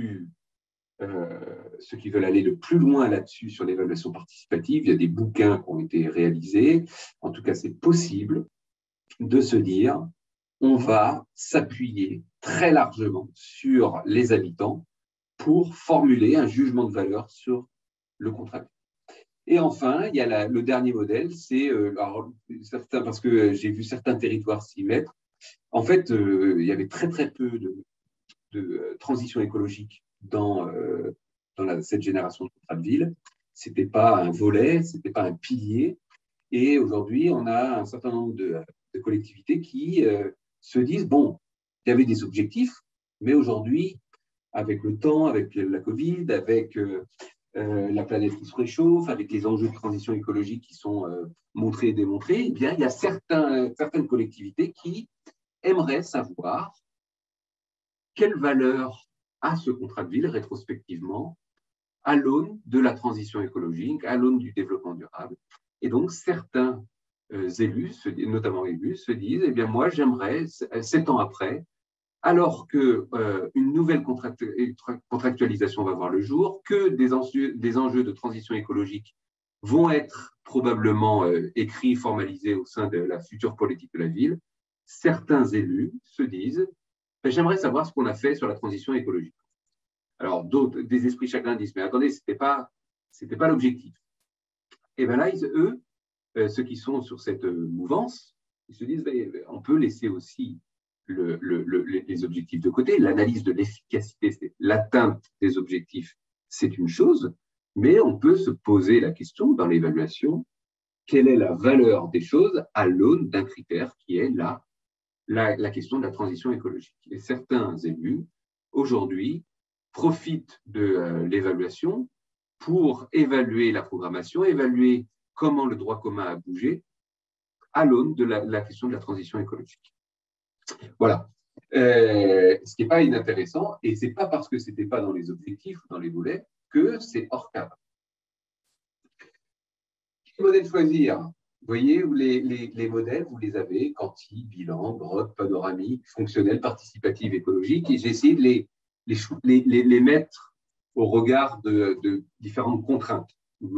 ceux qui veulent aller le plus loin là-dessus sur l'évaluation participative, il y a des bouquins qui ont été réalisés. En tout cas, c'est possible de se dire, on va s'appuyer très largement sur les habitants pour formuler un jugement de valeur sur le contrat. Et enfin, il y a le dernier modèle, c'est, parce que j'ai vu certains territoires s'y mettre, en fait, il y avait très très peu de transition écologique dans cette génération de contrats de ville. Ce n'était pas un volet, ce n'était pas un pilier. Et aujourd'hui, on a un certain nombre de collectivités qui se disent, bon, il y avait des objectifs, mais aujourd'hui, avec le temps, avec la Covid, avec la planète qui se réchauffe, avec les enjeux de transition écologique qui sont montrés et démontrés, eh bien, il y a certaines collectivités qui aimeraient savoir quelle valeur a ce contrat de ville rétrospectivement à l'aune de la transition écologique, à l'aune du développement durable. Et donc, certains élus, notamment élus, se disent, eh bien, moi, j'aimerais, 7 ans après, alors qu'une nouvelle contractualisation va voir le jour, que des enjeux de transition écologique vont être probablement écrits, formalisés au sein de la future politique de la ville, certains élus se disent, j'aimerais savoir ce qu'on a fait sur la transition écologique. Alors, d'autres, des esprits chacun disent, mais attendez, ce n'était pas l'objectif. Et bien là, eux, ceux qui sont sur cette mouvance, ils se disent, on peut laisser aussi les objectifs de côté. L'analyse de l'efficacité, c'est l'atteinte des objectifs, c'est une chose, mais on peut se poser la question dans l'évaluation, quelle est la valeur des choses à l'aune d'un critère qui est la question de la transition écologique. Et certains élus, aujourd'hui, profitent de l'évaluation pour évaluer la programmation, évaluer comment le droit commun a bougé à l'aune de la question de la transition écologique. Voilà. Ce qui n'est pas inintéressant, et ce n'est pas parce que ce n'était pas dans les objectifs ou dans les volets que c'est hors cadre. Quel modèle choisir? Vous voyez, les modèles, vous les avez, quanti, bilan, grotte, panoramique, fonctionnel, participatif, écologique, et j'ai essayé de les mettre au regard de différentes contraintes.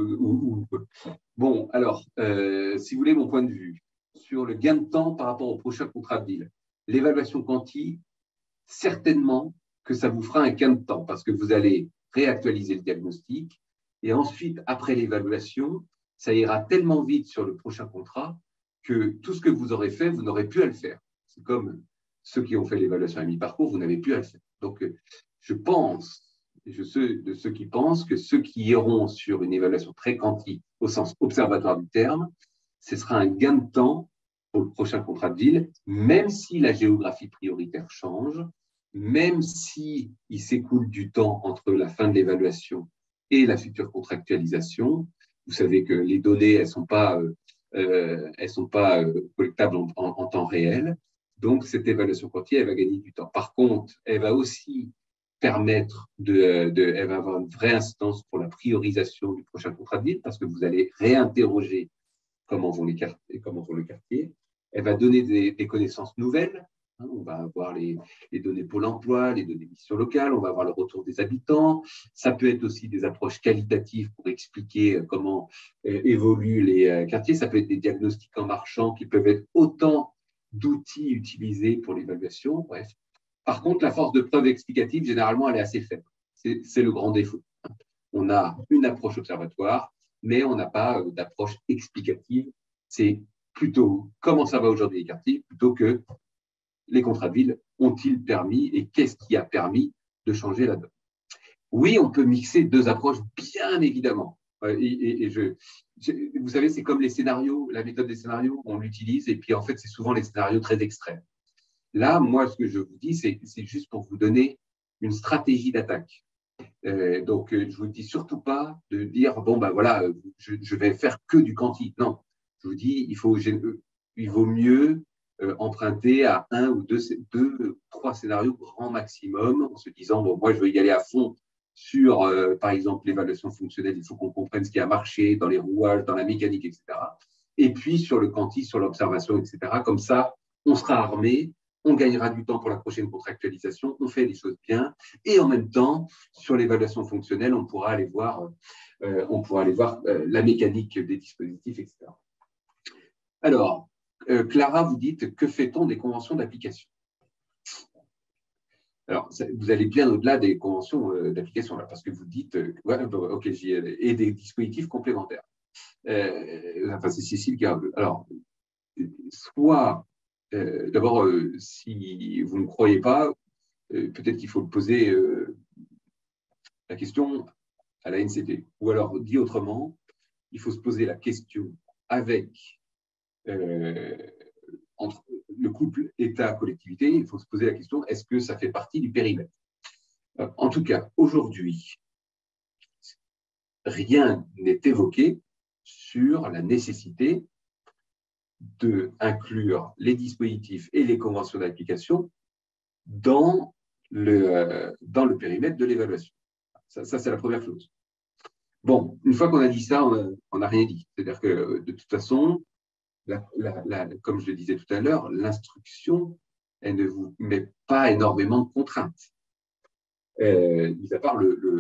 Bon, alors, si vous voulez mon point de vue sur le gain de temps par rapport au prochain contrat de ville, l'évaluation quanti, certainement que ça vous fera un gain de temps parce que vous allez réactualiser le diagnostic et ensuite, après l'évaluation, ça ira tellement vite sur le prochain contrat que tout ce que vous aurez fait, vous n'aurez plus à le faire. C'est comme ceux qui ont fait l'évaluation à mi-parcours, vous n'avez plus à le faire. Donc, je pense, je suis de ceux qui pensent que ceux qui iront sur une évaluation très quanti, au sens observatoire du terme, ce sera un gain de temps pour le prochain contrat de ville, même si la géographie prioritaire change, même s'il s'écoule du temps entre la fin de l'évaluation et la future contractualisation. Vous savez que les données, elles sont pas collectables en temps réel. Donc, cette évaluation quanti, elle va gagner du temps. Par contre, elle va aussi permettre elle va avoir une vraie instance pour la priorisation du prochain contrat de ville parce que vous allez réinterroger comment vont le quartier. Elle va donner des connaissances nouvelles. On va avoir les données Pôle emploi, les données missions locales, on va avoir le retour des habitants. Ça peut être aussi des approches qualitatives pour expliquer comment évoluent les quartiers. Ça peut être des diagnostics en marchant qui peuvent être autant d'outils utilisés pour l'évaluation. Bref. Par contre, la force de preuve explicative, généralement, elle est assez faible. C'est le grand défaut. On a une approche observatoire, mais on n'a pas d'approche explicative. C'est plutôt comment ça va aujourd'hui les quartiers, plutôt que les contrats de ville ont-ils permis et qu'est-ce qui a permis de changer la donne. Oui, on peut mixer deux approches, bien évidemment. Vous savez, c'est comme les scénarios, la méthode des scénarios, on l'utilise et puis en fait, c'est souvent les scénarios très extrêmes. Là, moi, ce que je vous dis, c'est juste pour vous donner une stratégie d'attaque. Donc, je ne vous dis surtout pas de dire, bon, ben voilà, je vais faire que du quanti. Non, je vous dis, il vaut mieux emprunter à un ou deux, trois scénarios grand maximum, en se disant, bon, moi, je veux y aller à fond sur, par exemple, l'évaluation fonctionnelle, il faut qu'on comprenne ce qui a marché dans les rouages, dans la mécanique, etc. Et puis, sur le quanti, sur l'observation, etc. Comme ça, on sera armé, on gagnera du temps pour la prochaine contractualisation, on fait les choses bien, et en même temps, sur l'évaluation fonctionnelle, on pourra aller voir, la mécanique des dispositifs, etc. Alors, Clara, vous dites, que fait-on des conventions d'application? Alors, vous allez bien au-delà des conventions d'application, là, parce que vous dites, ouais, ok, et des dispositifs complémentaires. Enfin, c'est Cécile qui a. Alors, soit, d'abord, si vous ne croyez pas, peut-être qu'il faut poser la question à la NCT. Ou alors, dit autrement, il faut se poser la question avec entre le couple État-collectivité, il faut se poser la question, est-ce que ça fait partie du périmètre? En tout cas, aujourd'hui, rien n'est évoqué sur la nécessité d'inclure les dispositifs et les conventions d'application dans le périmètre de l'évaluation. Ça c'est la première chose. Bon, une fois qu'on a dit ça, on n'a rien dit. C'est-à-dire que, de toute façon, comme je le disais tout à l'heure, l'instruction, elle ne vous met pas énormément de contraintes, mis à part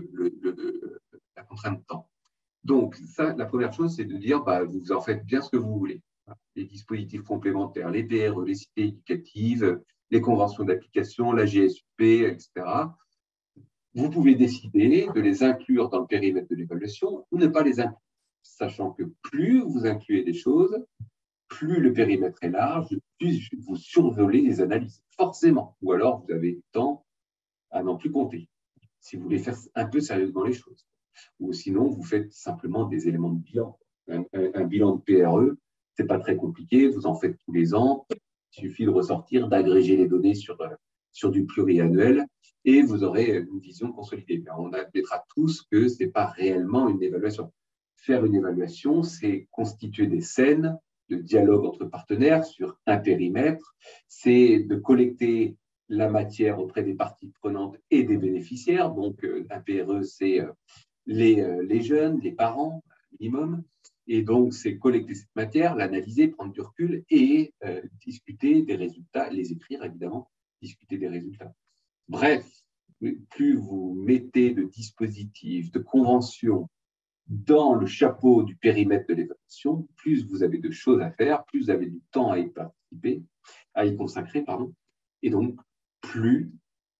la contrainte de temps. Donc, ça, la première chose, c'est de dire, bah, vous en faites bien ce que vous voulez. Les dispositifs complémentaires, les PRE, les cités éducatives, les conventions d'application, la GSUP, etc. Vous pouvez décider de les inclure dans le périmètre de l'évaluation ou ne pas les inclure, sachant que plus vous incluez des choses, plus le périmètre est large, plus vous survolez les analyses, forcément. Ou alors, vous avez du temps à n'en plus compter, si vous voulez faire un peu sérieusement les choses. Ou sinon, vous faites simplement des éléments de bilan. Un bilan de PRE, ce n'est pas très compliqué, vous en faites tous les ans. Il suffit de ressortir, d'agréger les données sur du pluriannuel et vous aurez une vision consolidée. On admettra tous que ce n'est pas réellement une évaluation. Faire une évaluation, c'est constituer des scènes de dialogue entre partenaires sur un périmètre, c'est de collecter la matière auprès des parties prenantes et des bénéficiaires. Donc, un PRE, c'est les jeunes, les parents, minimum. Et donc, c'est collecter cette matière, l'analyser, prendre du recul et discuter des résultats, les écrire évidemment, discuter des résultats. Bref, plus vous mettez de dispositifs, de conventions dans le chapeau du périmètre de l'évaluation, plus vous avez de choses à faire, plus vous avez du temps à y participer, à y consacrer, pardon. Et donc, plus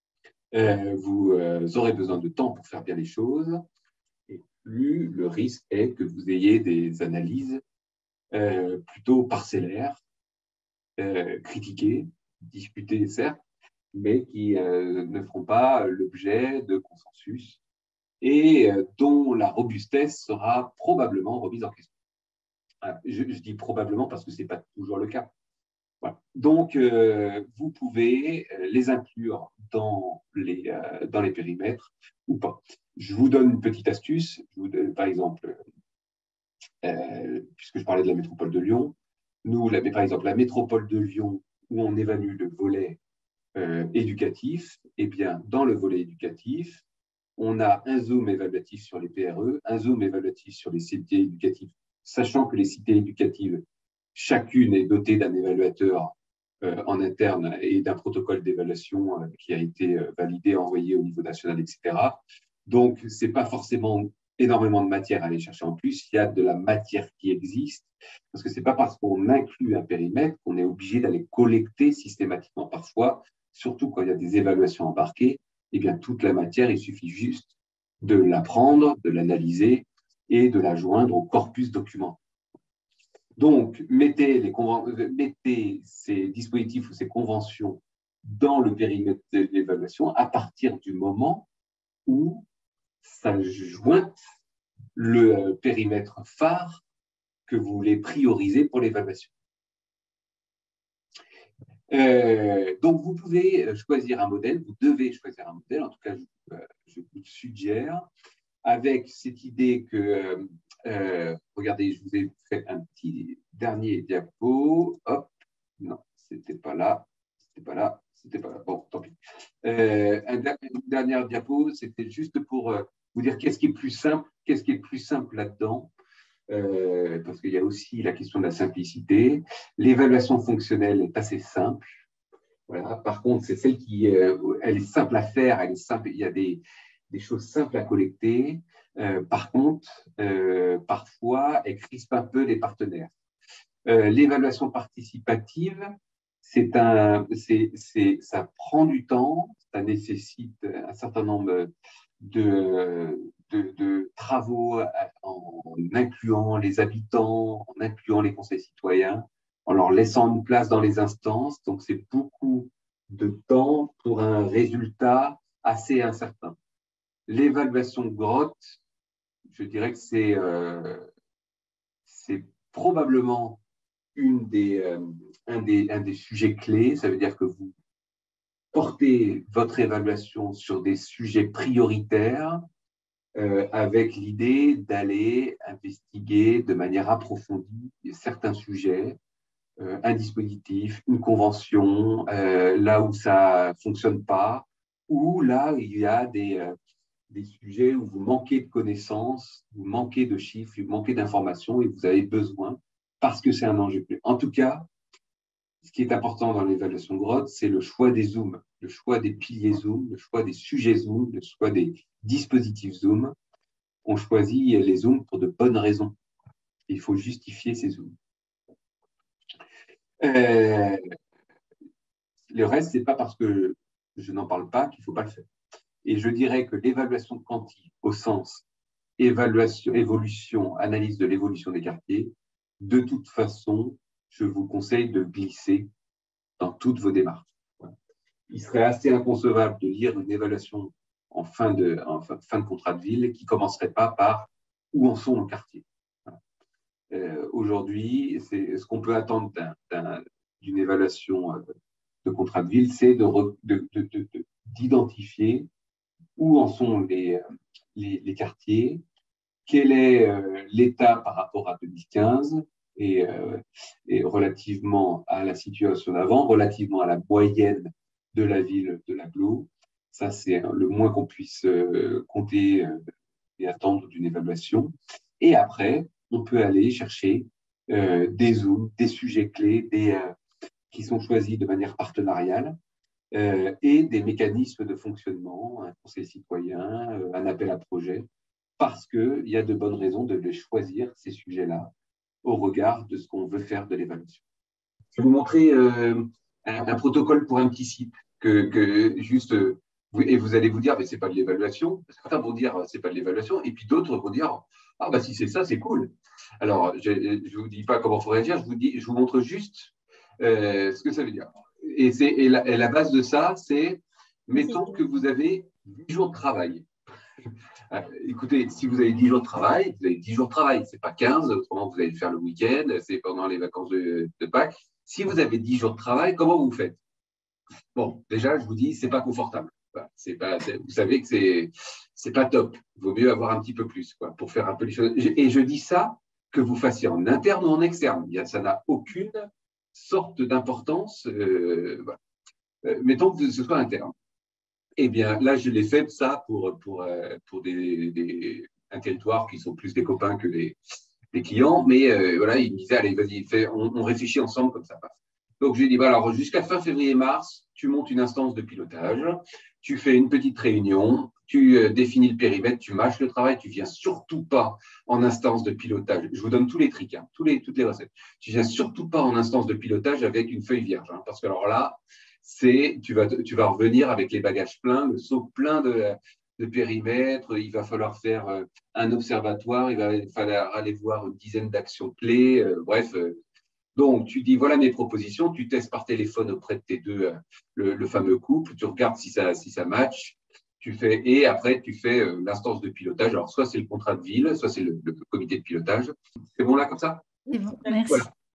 vous aurez besoin de temps pour faire bien les choses, et plus le risque est que vous ayez des analyses plutôt parcellaires, critiquées, discutées, certes, mais qui ne feront pas l'objet de consensus et dont la robustesse sera probablement remise en question. Je dis probablement parce que ce n'est pas toujours le cas. Voilà. Donc, vous pouvez les inclure dans les périmètres ou pas. Je vous donne une petite astuce. Par exemple, puisque je parlais de la métropole de Lyon, nous, par exemple, la métropole de Lyon, où on évalue le volet éducatif, eh bien, dans le volet éducatif, on a un zoom évaluatif sur les PRE, un zoom évaluatif sur les cités éducatives, sachant que les cités éducatives, chacune est dotée d'un évaluateur en interne et d'un protocole d'évaluation qui a été validé, envoyé au niveau national, etc. Donc, ce n'est pas forcément énormément de matière à aller chercher en plus, il y a de la matière qui existe, parce que ce n'est pas parce qu'on inclut un périmètre qu'on est obligé d'aller collecter systématiquement. Parfois, surtout quand il y a des évaluations embarquées, eh bien, toute la matière, il suffit juste de la prendre, de l'analyser et de la joindre au corpus documentaire. Donc, mettez ces dispositifs ou ces conventions dans le périmètre de l'évaluation à partir du moment où ça jointe le périmètre phare que vous voulez prioriser pour l'évaluation. Donc, vous pouvez choisir un modèle, vous devez choisir un modèle, en tout cas, je vous le suggère, avec cette idée que, regardez, je vous ai fait un petit dernier diapo. Hop, non, c'était pas là, c'était pas là, c'était pas là. Bon, tant pis. Une dernière diapo, c'était juste pour vous dire qu'est-ce qui est plus simple là-dedans. Parce qu'il y a aussi la question de la simplicité. L'évaluation fonctionnelle est assez simple. Voilà. Par contre, c'est celle qui elle est simple à faire, elle est simple, il y a des choses simples à collecter. Par contre, parfois, elle crispe un peu les partenaires. L'évaluation participative, ça prend du temps, ça nécessite un certain nombre de travaux en incluant les habitants, en incluant les conseils citoyens, en leur laissant une place dans les instances. Donc, c'est beaucoup de temps pour un résultat assez incertain. L'évaluation de grotte, je dirais que c'est probablement un des sujets clés. Ça veut dire que vous portez votre évaluation sur des sujets prioritaires avec l'idée d'aller investiguer de manière approfondie certains sujets, un dispositif, une convention, là où ça ne fonctionne pas, ou là où il y a des sujets où vous manquez de connaissances, vous manquez de chiffres, vous manquez d'informations et vous avez besoin parce que c'est un enjeu clé. En tout cas, ce qui est important dans l'évaluation de grotte, c'est le choix des zooms, le choix des piliers Zoom, le choix des sujets Zoom, le choix des dispositifs Zoom. On choisit les zooms pour de bonnes raisons. Il faut justifier ces zooms. Le reste, ce n'est pas parce que je n'en parle pas qu'il ne faut pas le faire. Et je dirais que l'évaluation de quanti, au sens évolution, analyse de l'évolution des quartiers, de toute façon, je vous conseille de glisser dans toutes vos démarches. Voilà. Il serait assez inconcevable de lire une évaluation en fin de contrat de ville qui ne commencerait pas par où en sont nos quartiers. Voilà. Aujourd'hui, ce qu'on peut attendre d'une évaluation de contrat de ville, c'est d'identifier où en sont les quartiers, quel est l'état par rapport à 2015 et relativement à la situation d'avant, relativement à la moyenne de la ville de l'agglo. Ça, c'est le moins qu'on puisse compter et attendre d'une évaluation. Et après, on peut aller chercher des zooms, des sujets clés, qui sont choisis de manière partenariale, et des mécanismes de fonctionnement, un conseil citoyen, un appel à projet, parce qu'il y a de bonnes raisons de les choisir, ces sujets-là, au regard de ce qu'on veut faire de l'évaluation. Je vais vous montrer un protocole pour un petit site et vous allez vous dire, mais ce n'est pas de l'évaluation. Certains vont dire, ce n'est pas de l'évaluation, et puis d'autres vont dire, ah bah si c'est ça, c'est cool. Alors, je ne vous dis pas comment il faut réagir, je vous montre juste ce que ça veut dire. Et la base de ça, c'est, mettons que vous avez 10 jours de travail. Écoutez, si vous avez 10 jours de travail, vous avez 10 jours de travail, ce n'est pas 15, autrement vous allez le faire le week-end, c'est pendant les vacances de Pâques. Si vous avez 10 jours de travail, comment vous faites? Bon, déjà, je vous dis, ce n'est pas confortable. Vous savez que c'est pas top. Il vaut mieux avoir un petit peu plus pour faire un peu les choses. Et je dis ça, que vous fassiez en interne ou en externe. Ça n'a aucune sorte d'importance. Mettons que ce soit interne. Eh bien, là, je l'ai fait ça pour un territoire qui sont plus des copains que des clients. Mais voilà, il me disait, allez, vas-y, on réfléchit ensemble comme ça passe. Donc, je lui ai dit, alors, jusqu'à fin février-mars, tu montes une instance de pilotage, tu fais une petite réunion, tu définis le périmètre, tu mâches le travail, tu viens surtout pas en instance de pilotage. Je vous donne tous les tricks, toutes les recettes. Tu viens surtout pas en instance de pilotage avec une feuille vierge, parce que alors là, tu vas revenir avec les bagages pleins, le seau plein de périmètres, il va falloir faire un observatoire, il va falloir aller voir une dizaine d'actions clés, bref. Donc, tu dis, voilà mes propositions, tu testes par téléphone auprès de tes deux, le fameux couple, tu regardes si ça match, et après, tu fais l'instance de pilotage. Alors, soit c'est le contrat de ville, soit c'est le comité de pilotage. C'est bon là, comme ça? C'est bon, merci. Voilà.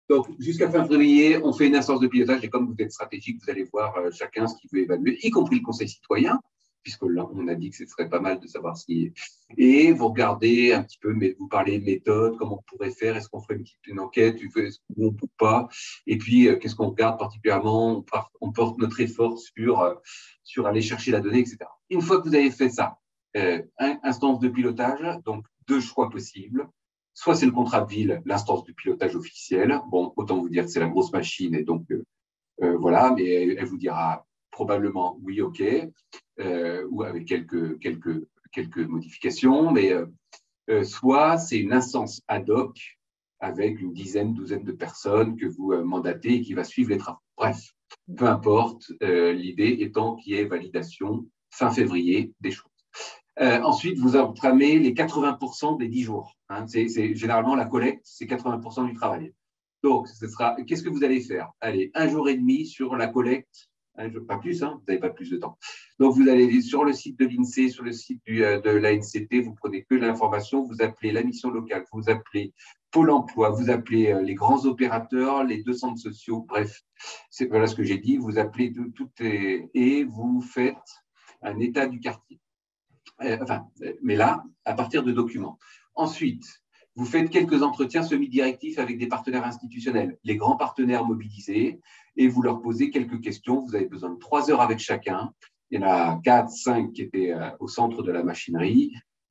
Donc, jusqu'à fin février, on fait une instance de pilotage et comme vous êtes stratégique, vous allez voir chacun ce qu'il veut évaluer, y compris le conseil citoyen, puisque là, on a dit que ce serait pas mal de savoir ce qui est. Et vous regardez un petit peu, mais vous parlez de méthode, comment on pourrait faire, est-ce qu'on ferait une enquête, ou on ne peut pas, et puis qu'est-ce qu'on regarde particulièrement, on porte notre effort sur aller chercher la donnée, etc. Une fois que vous avez fait ça, instance de pilotage, donc 2 choix possibles. Soit c'est le contrat de ville, l'instance de pilotage officielle. Bon, autant vous dire que c'est la grosse machine et donc voilà, mais elle vous dira probablement oui, ok, ou avec quelques modifications, mais soit c'est une instance ad hoc avec une douzaine de personnes que vous mandatez et qui va suivre les travaux. Bref, peu importe, l'idée étant qu'il y ait validation fin février des choses. Ensuite, vous entamez les 80% des 10 jours. Hein. C'est généralement la collecte, c'est 80% du travail. Donc, qu'est-ce que vous allez faire? Allez, 1 jour et demi sur la collecte, pas plus, hein, vous n'avez pas plus de temps. Donc, vous allez sur le site de l'INSEE, sur le site de l'ANCT, vous prenez que l'information, vous appelez la mission locale, vous appelez Pôle emploi, vous appelez les grands opérateurs, les 2 centres sociaux, bref, voilà ce que j'ai dit, vous appelez et vous faites un état du quartier. Mais là, à partir de documents. Ensuite, vous faites quelques entretiens semi-directifs avec des partenaires institutionnels, les grands partenaires mobilisés, et vous leur posez quelques questions. Vous avez besoin de 3 heures avec chacun. Il y en a 4, 5 qui étaient au centre de la machinerie,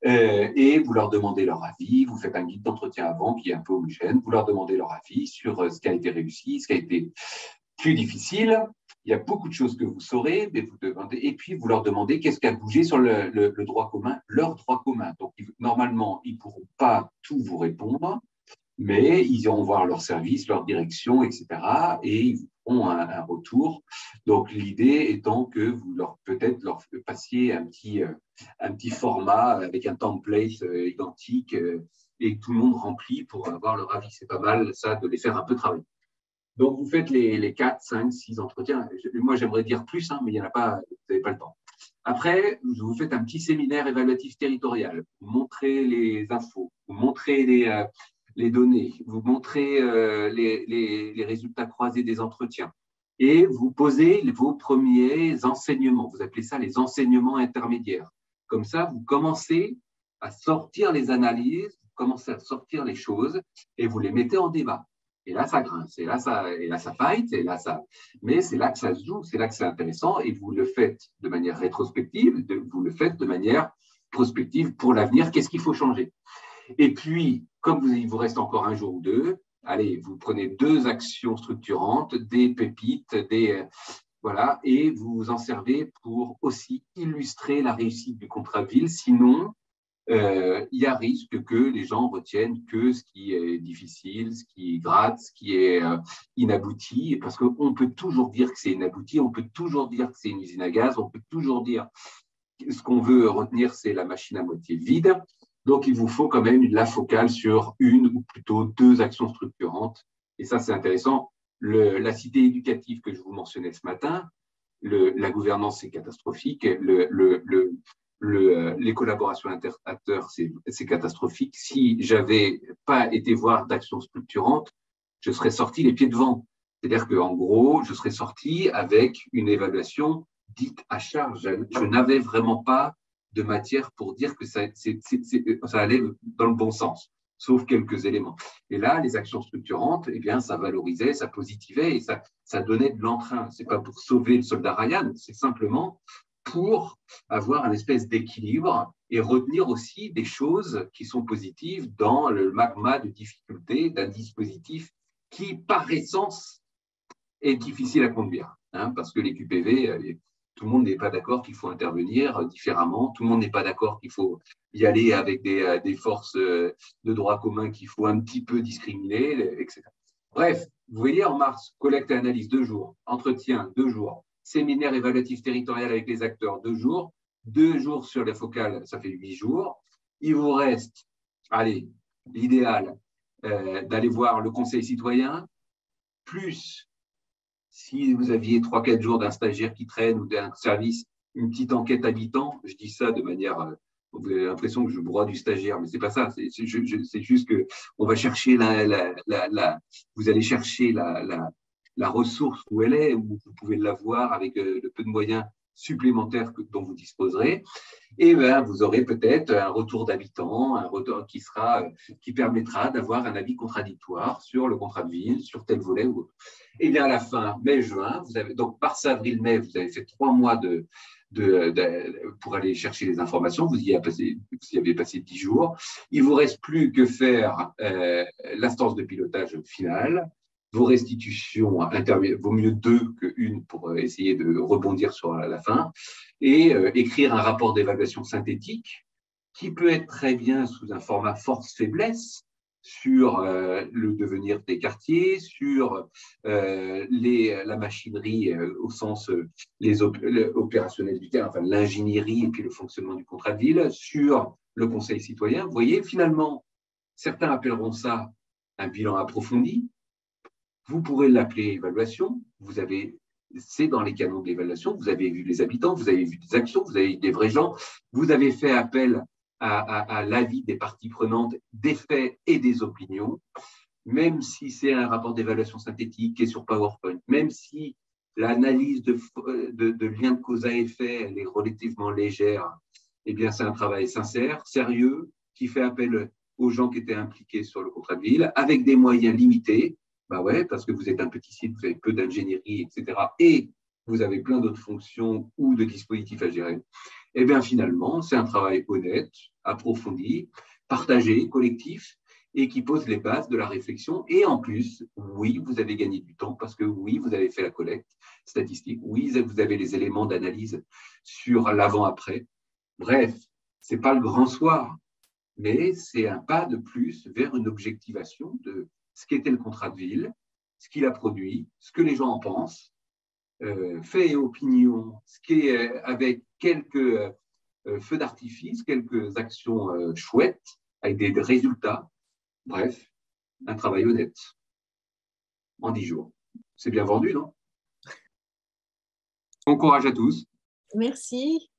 et vous leur demandez leur avis. Vous faites un guide d'entretien avant qui est un peu homogène. Vous leur demandez leur avis sur ce qui a été réussi, ce qui a été plus difficile. Il y a beaucoup de choses que vous saurez, mais vous demandez, et puis vous leur demandez qu'est-ce qui a bougé sur le droit commun, leur droit commun. Donc, normalement, ils ne pourront pas tout vous répondre, mais ils iront voir leur service, leur direction, etc. Et ils vous feront un retour. Donc, l'idée étant que vous peut-être leur passiez un petit format avec un template identique et que tout le monde remplit pour avoir leur avis. C'est pas mal, ça, de les faire un peu travailler. Donc, vous faites les 4, 5, 6 entretiens. Moi, j'aimerais dire plus, hein, mais il n'y en a pas, vous n'avez pas le temps. Après, vous faites un petit séminaire évaluatif territorial. Vous montrez les infos, vous montrez les données, vous montrez les résultats croisés des entretiens. Et vous posez vos premiers enseignements. Vous appelez ça les enseignements intermédiaires. Comme ça, vous commencez à sortir les analyses, vous commencez à sortir les choses et vous les mettez en débat. Et là, ça grince, et là, ça fight, mais c'est là que ça se joue, c'est là que c'est intéressant, et vous le faites de manière rétrospective, vous le faites de manière prospective pour l'avenir, qu'est-ce qu'il faut changer. Et puis, comme il vous reste encore 1 jour ou 2, allez, vous prenez 2 actions structurantes, des pépites, voilà, et vous vous en servez pour aussi illustrer la réussite du contrat de ville, sinon, il y a risque que les gens retiennent que ce qui est difficile, ce qui gratte, ce qui est inabouti, parce qu'on peut toujours dire que c'est inabouti, on peut toujours dire que c'est une usine à gaz, on peut toujours dire que ce qu'on veut retenir, c'est la machine à moitié vide. Donc, il vous faut quand même la focale sur 1 ou plutôt 2 actions structurantes. Et ça, c'est intéressant. La cité éducative que je vous mentionnais ce matin, la gouvernance, c'est catastrophique. Les collaborations inter-acteurs, c'est catastrophique. Si j'avais pas été voir d'actions structurantes, je serais sorti les pieds devant. C'est-à-dire qu'en gros, je serais sorti avec une évaluation dite à charge. Je n'avais vraiment pas de matière pour dire que ça allait dans le bon sens, sauf quelques éléments. Et là, les actions structurantes, eh bien, ça valorisait, ça positivait et ça donnait de l'entrain. C'est pas pour sauver le soldat Ryan, c'est simplement pour avoir un espèce d'équilibre et retenir aussi des choses qui sont positives dans le magma de difficulté d'un dispositif qui, par essence, est difficile à conduire. Hein, parce que les QPV, tout le monde n'est pas d'accord qu'il faut intervenir différemment, tout le monde n'est pas d'accord qu'il faut y aller avec des forces de droit commun qu'il faut un petit peu discriminer, etc. Bref, vous voyez, en mars, collecte et analyse 2 jours, entretien 2 jours, séminaire évaluatif territorial avec les acteurs 2 jours, 2 jours sur les focales, ça fait 8 jours. Il vous reste, allez, l'idéal, d'aller voir le conseil citoyen, plus si vous aviez 3-4 jours d'un stagiaire qui traîne ou d'un service, une petite enquête habitant, je dis ça de manière Vous avez l'impression que je broie du stagiaire, mais c'est pas ça. C'est juste que on va chercher vous allez chercher la ressource où elle est, où vous pouvez l'avoir avec le peu de moyens supplémentaires dont vous disposerez. Et ben, vous aurez peut-être un retour d'habitants, un retour qui permettra d'avoir un avis contradictoire sur le contrat de ville, sur tel volet ou autre. Et bien à la fin, mai-juin, donc mars, avril, mai, vous avez fait 3 mois pour aller chercher les informations. Vous y avez passé 10 jours. Il ne vous reste plus que faire l'instance de pilotage finale. Vos restitutions vaut mieux 2 qu'1 pour essayer de rebondir sur la fin, et écrire un rapport d'évaluation synthétique qui peut être très bien sous un format force-faiblesse sur le devenir des quartiers, sur la machinerie au sens opérationnel du terme, enfin l'ingénierie et puis le fonctionnement du contrat de ville, sur le conseil citoyen. Vous voyez, finalement, certains appelleront ça un bilan approfondi. Vous pourrez l'appeler évaluation. C'est dans les canons de l'évaluation. Vous avez vu les habitants, vous avez vu des actions, vous avez vu des vrais gens. Vous avez fait appel à l'avis des parties prenantes, des faits et des opinions. Même si c'est un rapport d'évaluation synthétique qui est sur PowerPoint, même si l'analyse de lien de cause à effet elle est relativement légère, eh bien c'est un travail sincère, sérieux, qui fait appel aux gens qui étaient impliqués sur le contrat de ville, avec des moyens limités. Bah ouais, parce que vous êtes un petit site, vous avez peu d'ingénierie, etc. Et vous avez plein d'autres fonctions ou de dispositifs à gérer. Eh bien, finalement, c'est un travail honnête, approfondi, partagé, collectif, et qui pose les bases de la réflexion. Et en plus, oui, vous avez gagné du temps parce que oui, vous avez fait la collecte statistique. Oui, vous avez les éléments d'analyse sur l'avant-après. Bref, ce n'est pas le grand soir, mais c'est un pas de plus vers une objectivation de ce qu'était le contrat de ville, ce qu'il a produit, ce que les gens en pensent, faits et opinions, ce qui est avec quelques feux d'artifice, quelques actions chouettes, avec des résultats. Bref, un travail honnête en 10 jours. C'est bien vendu, non? Bon courage à tous. Merci.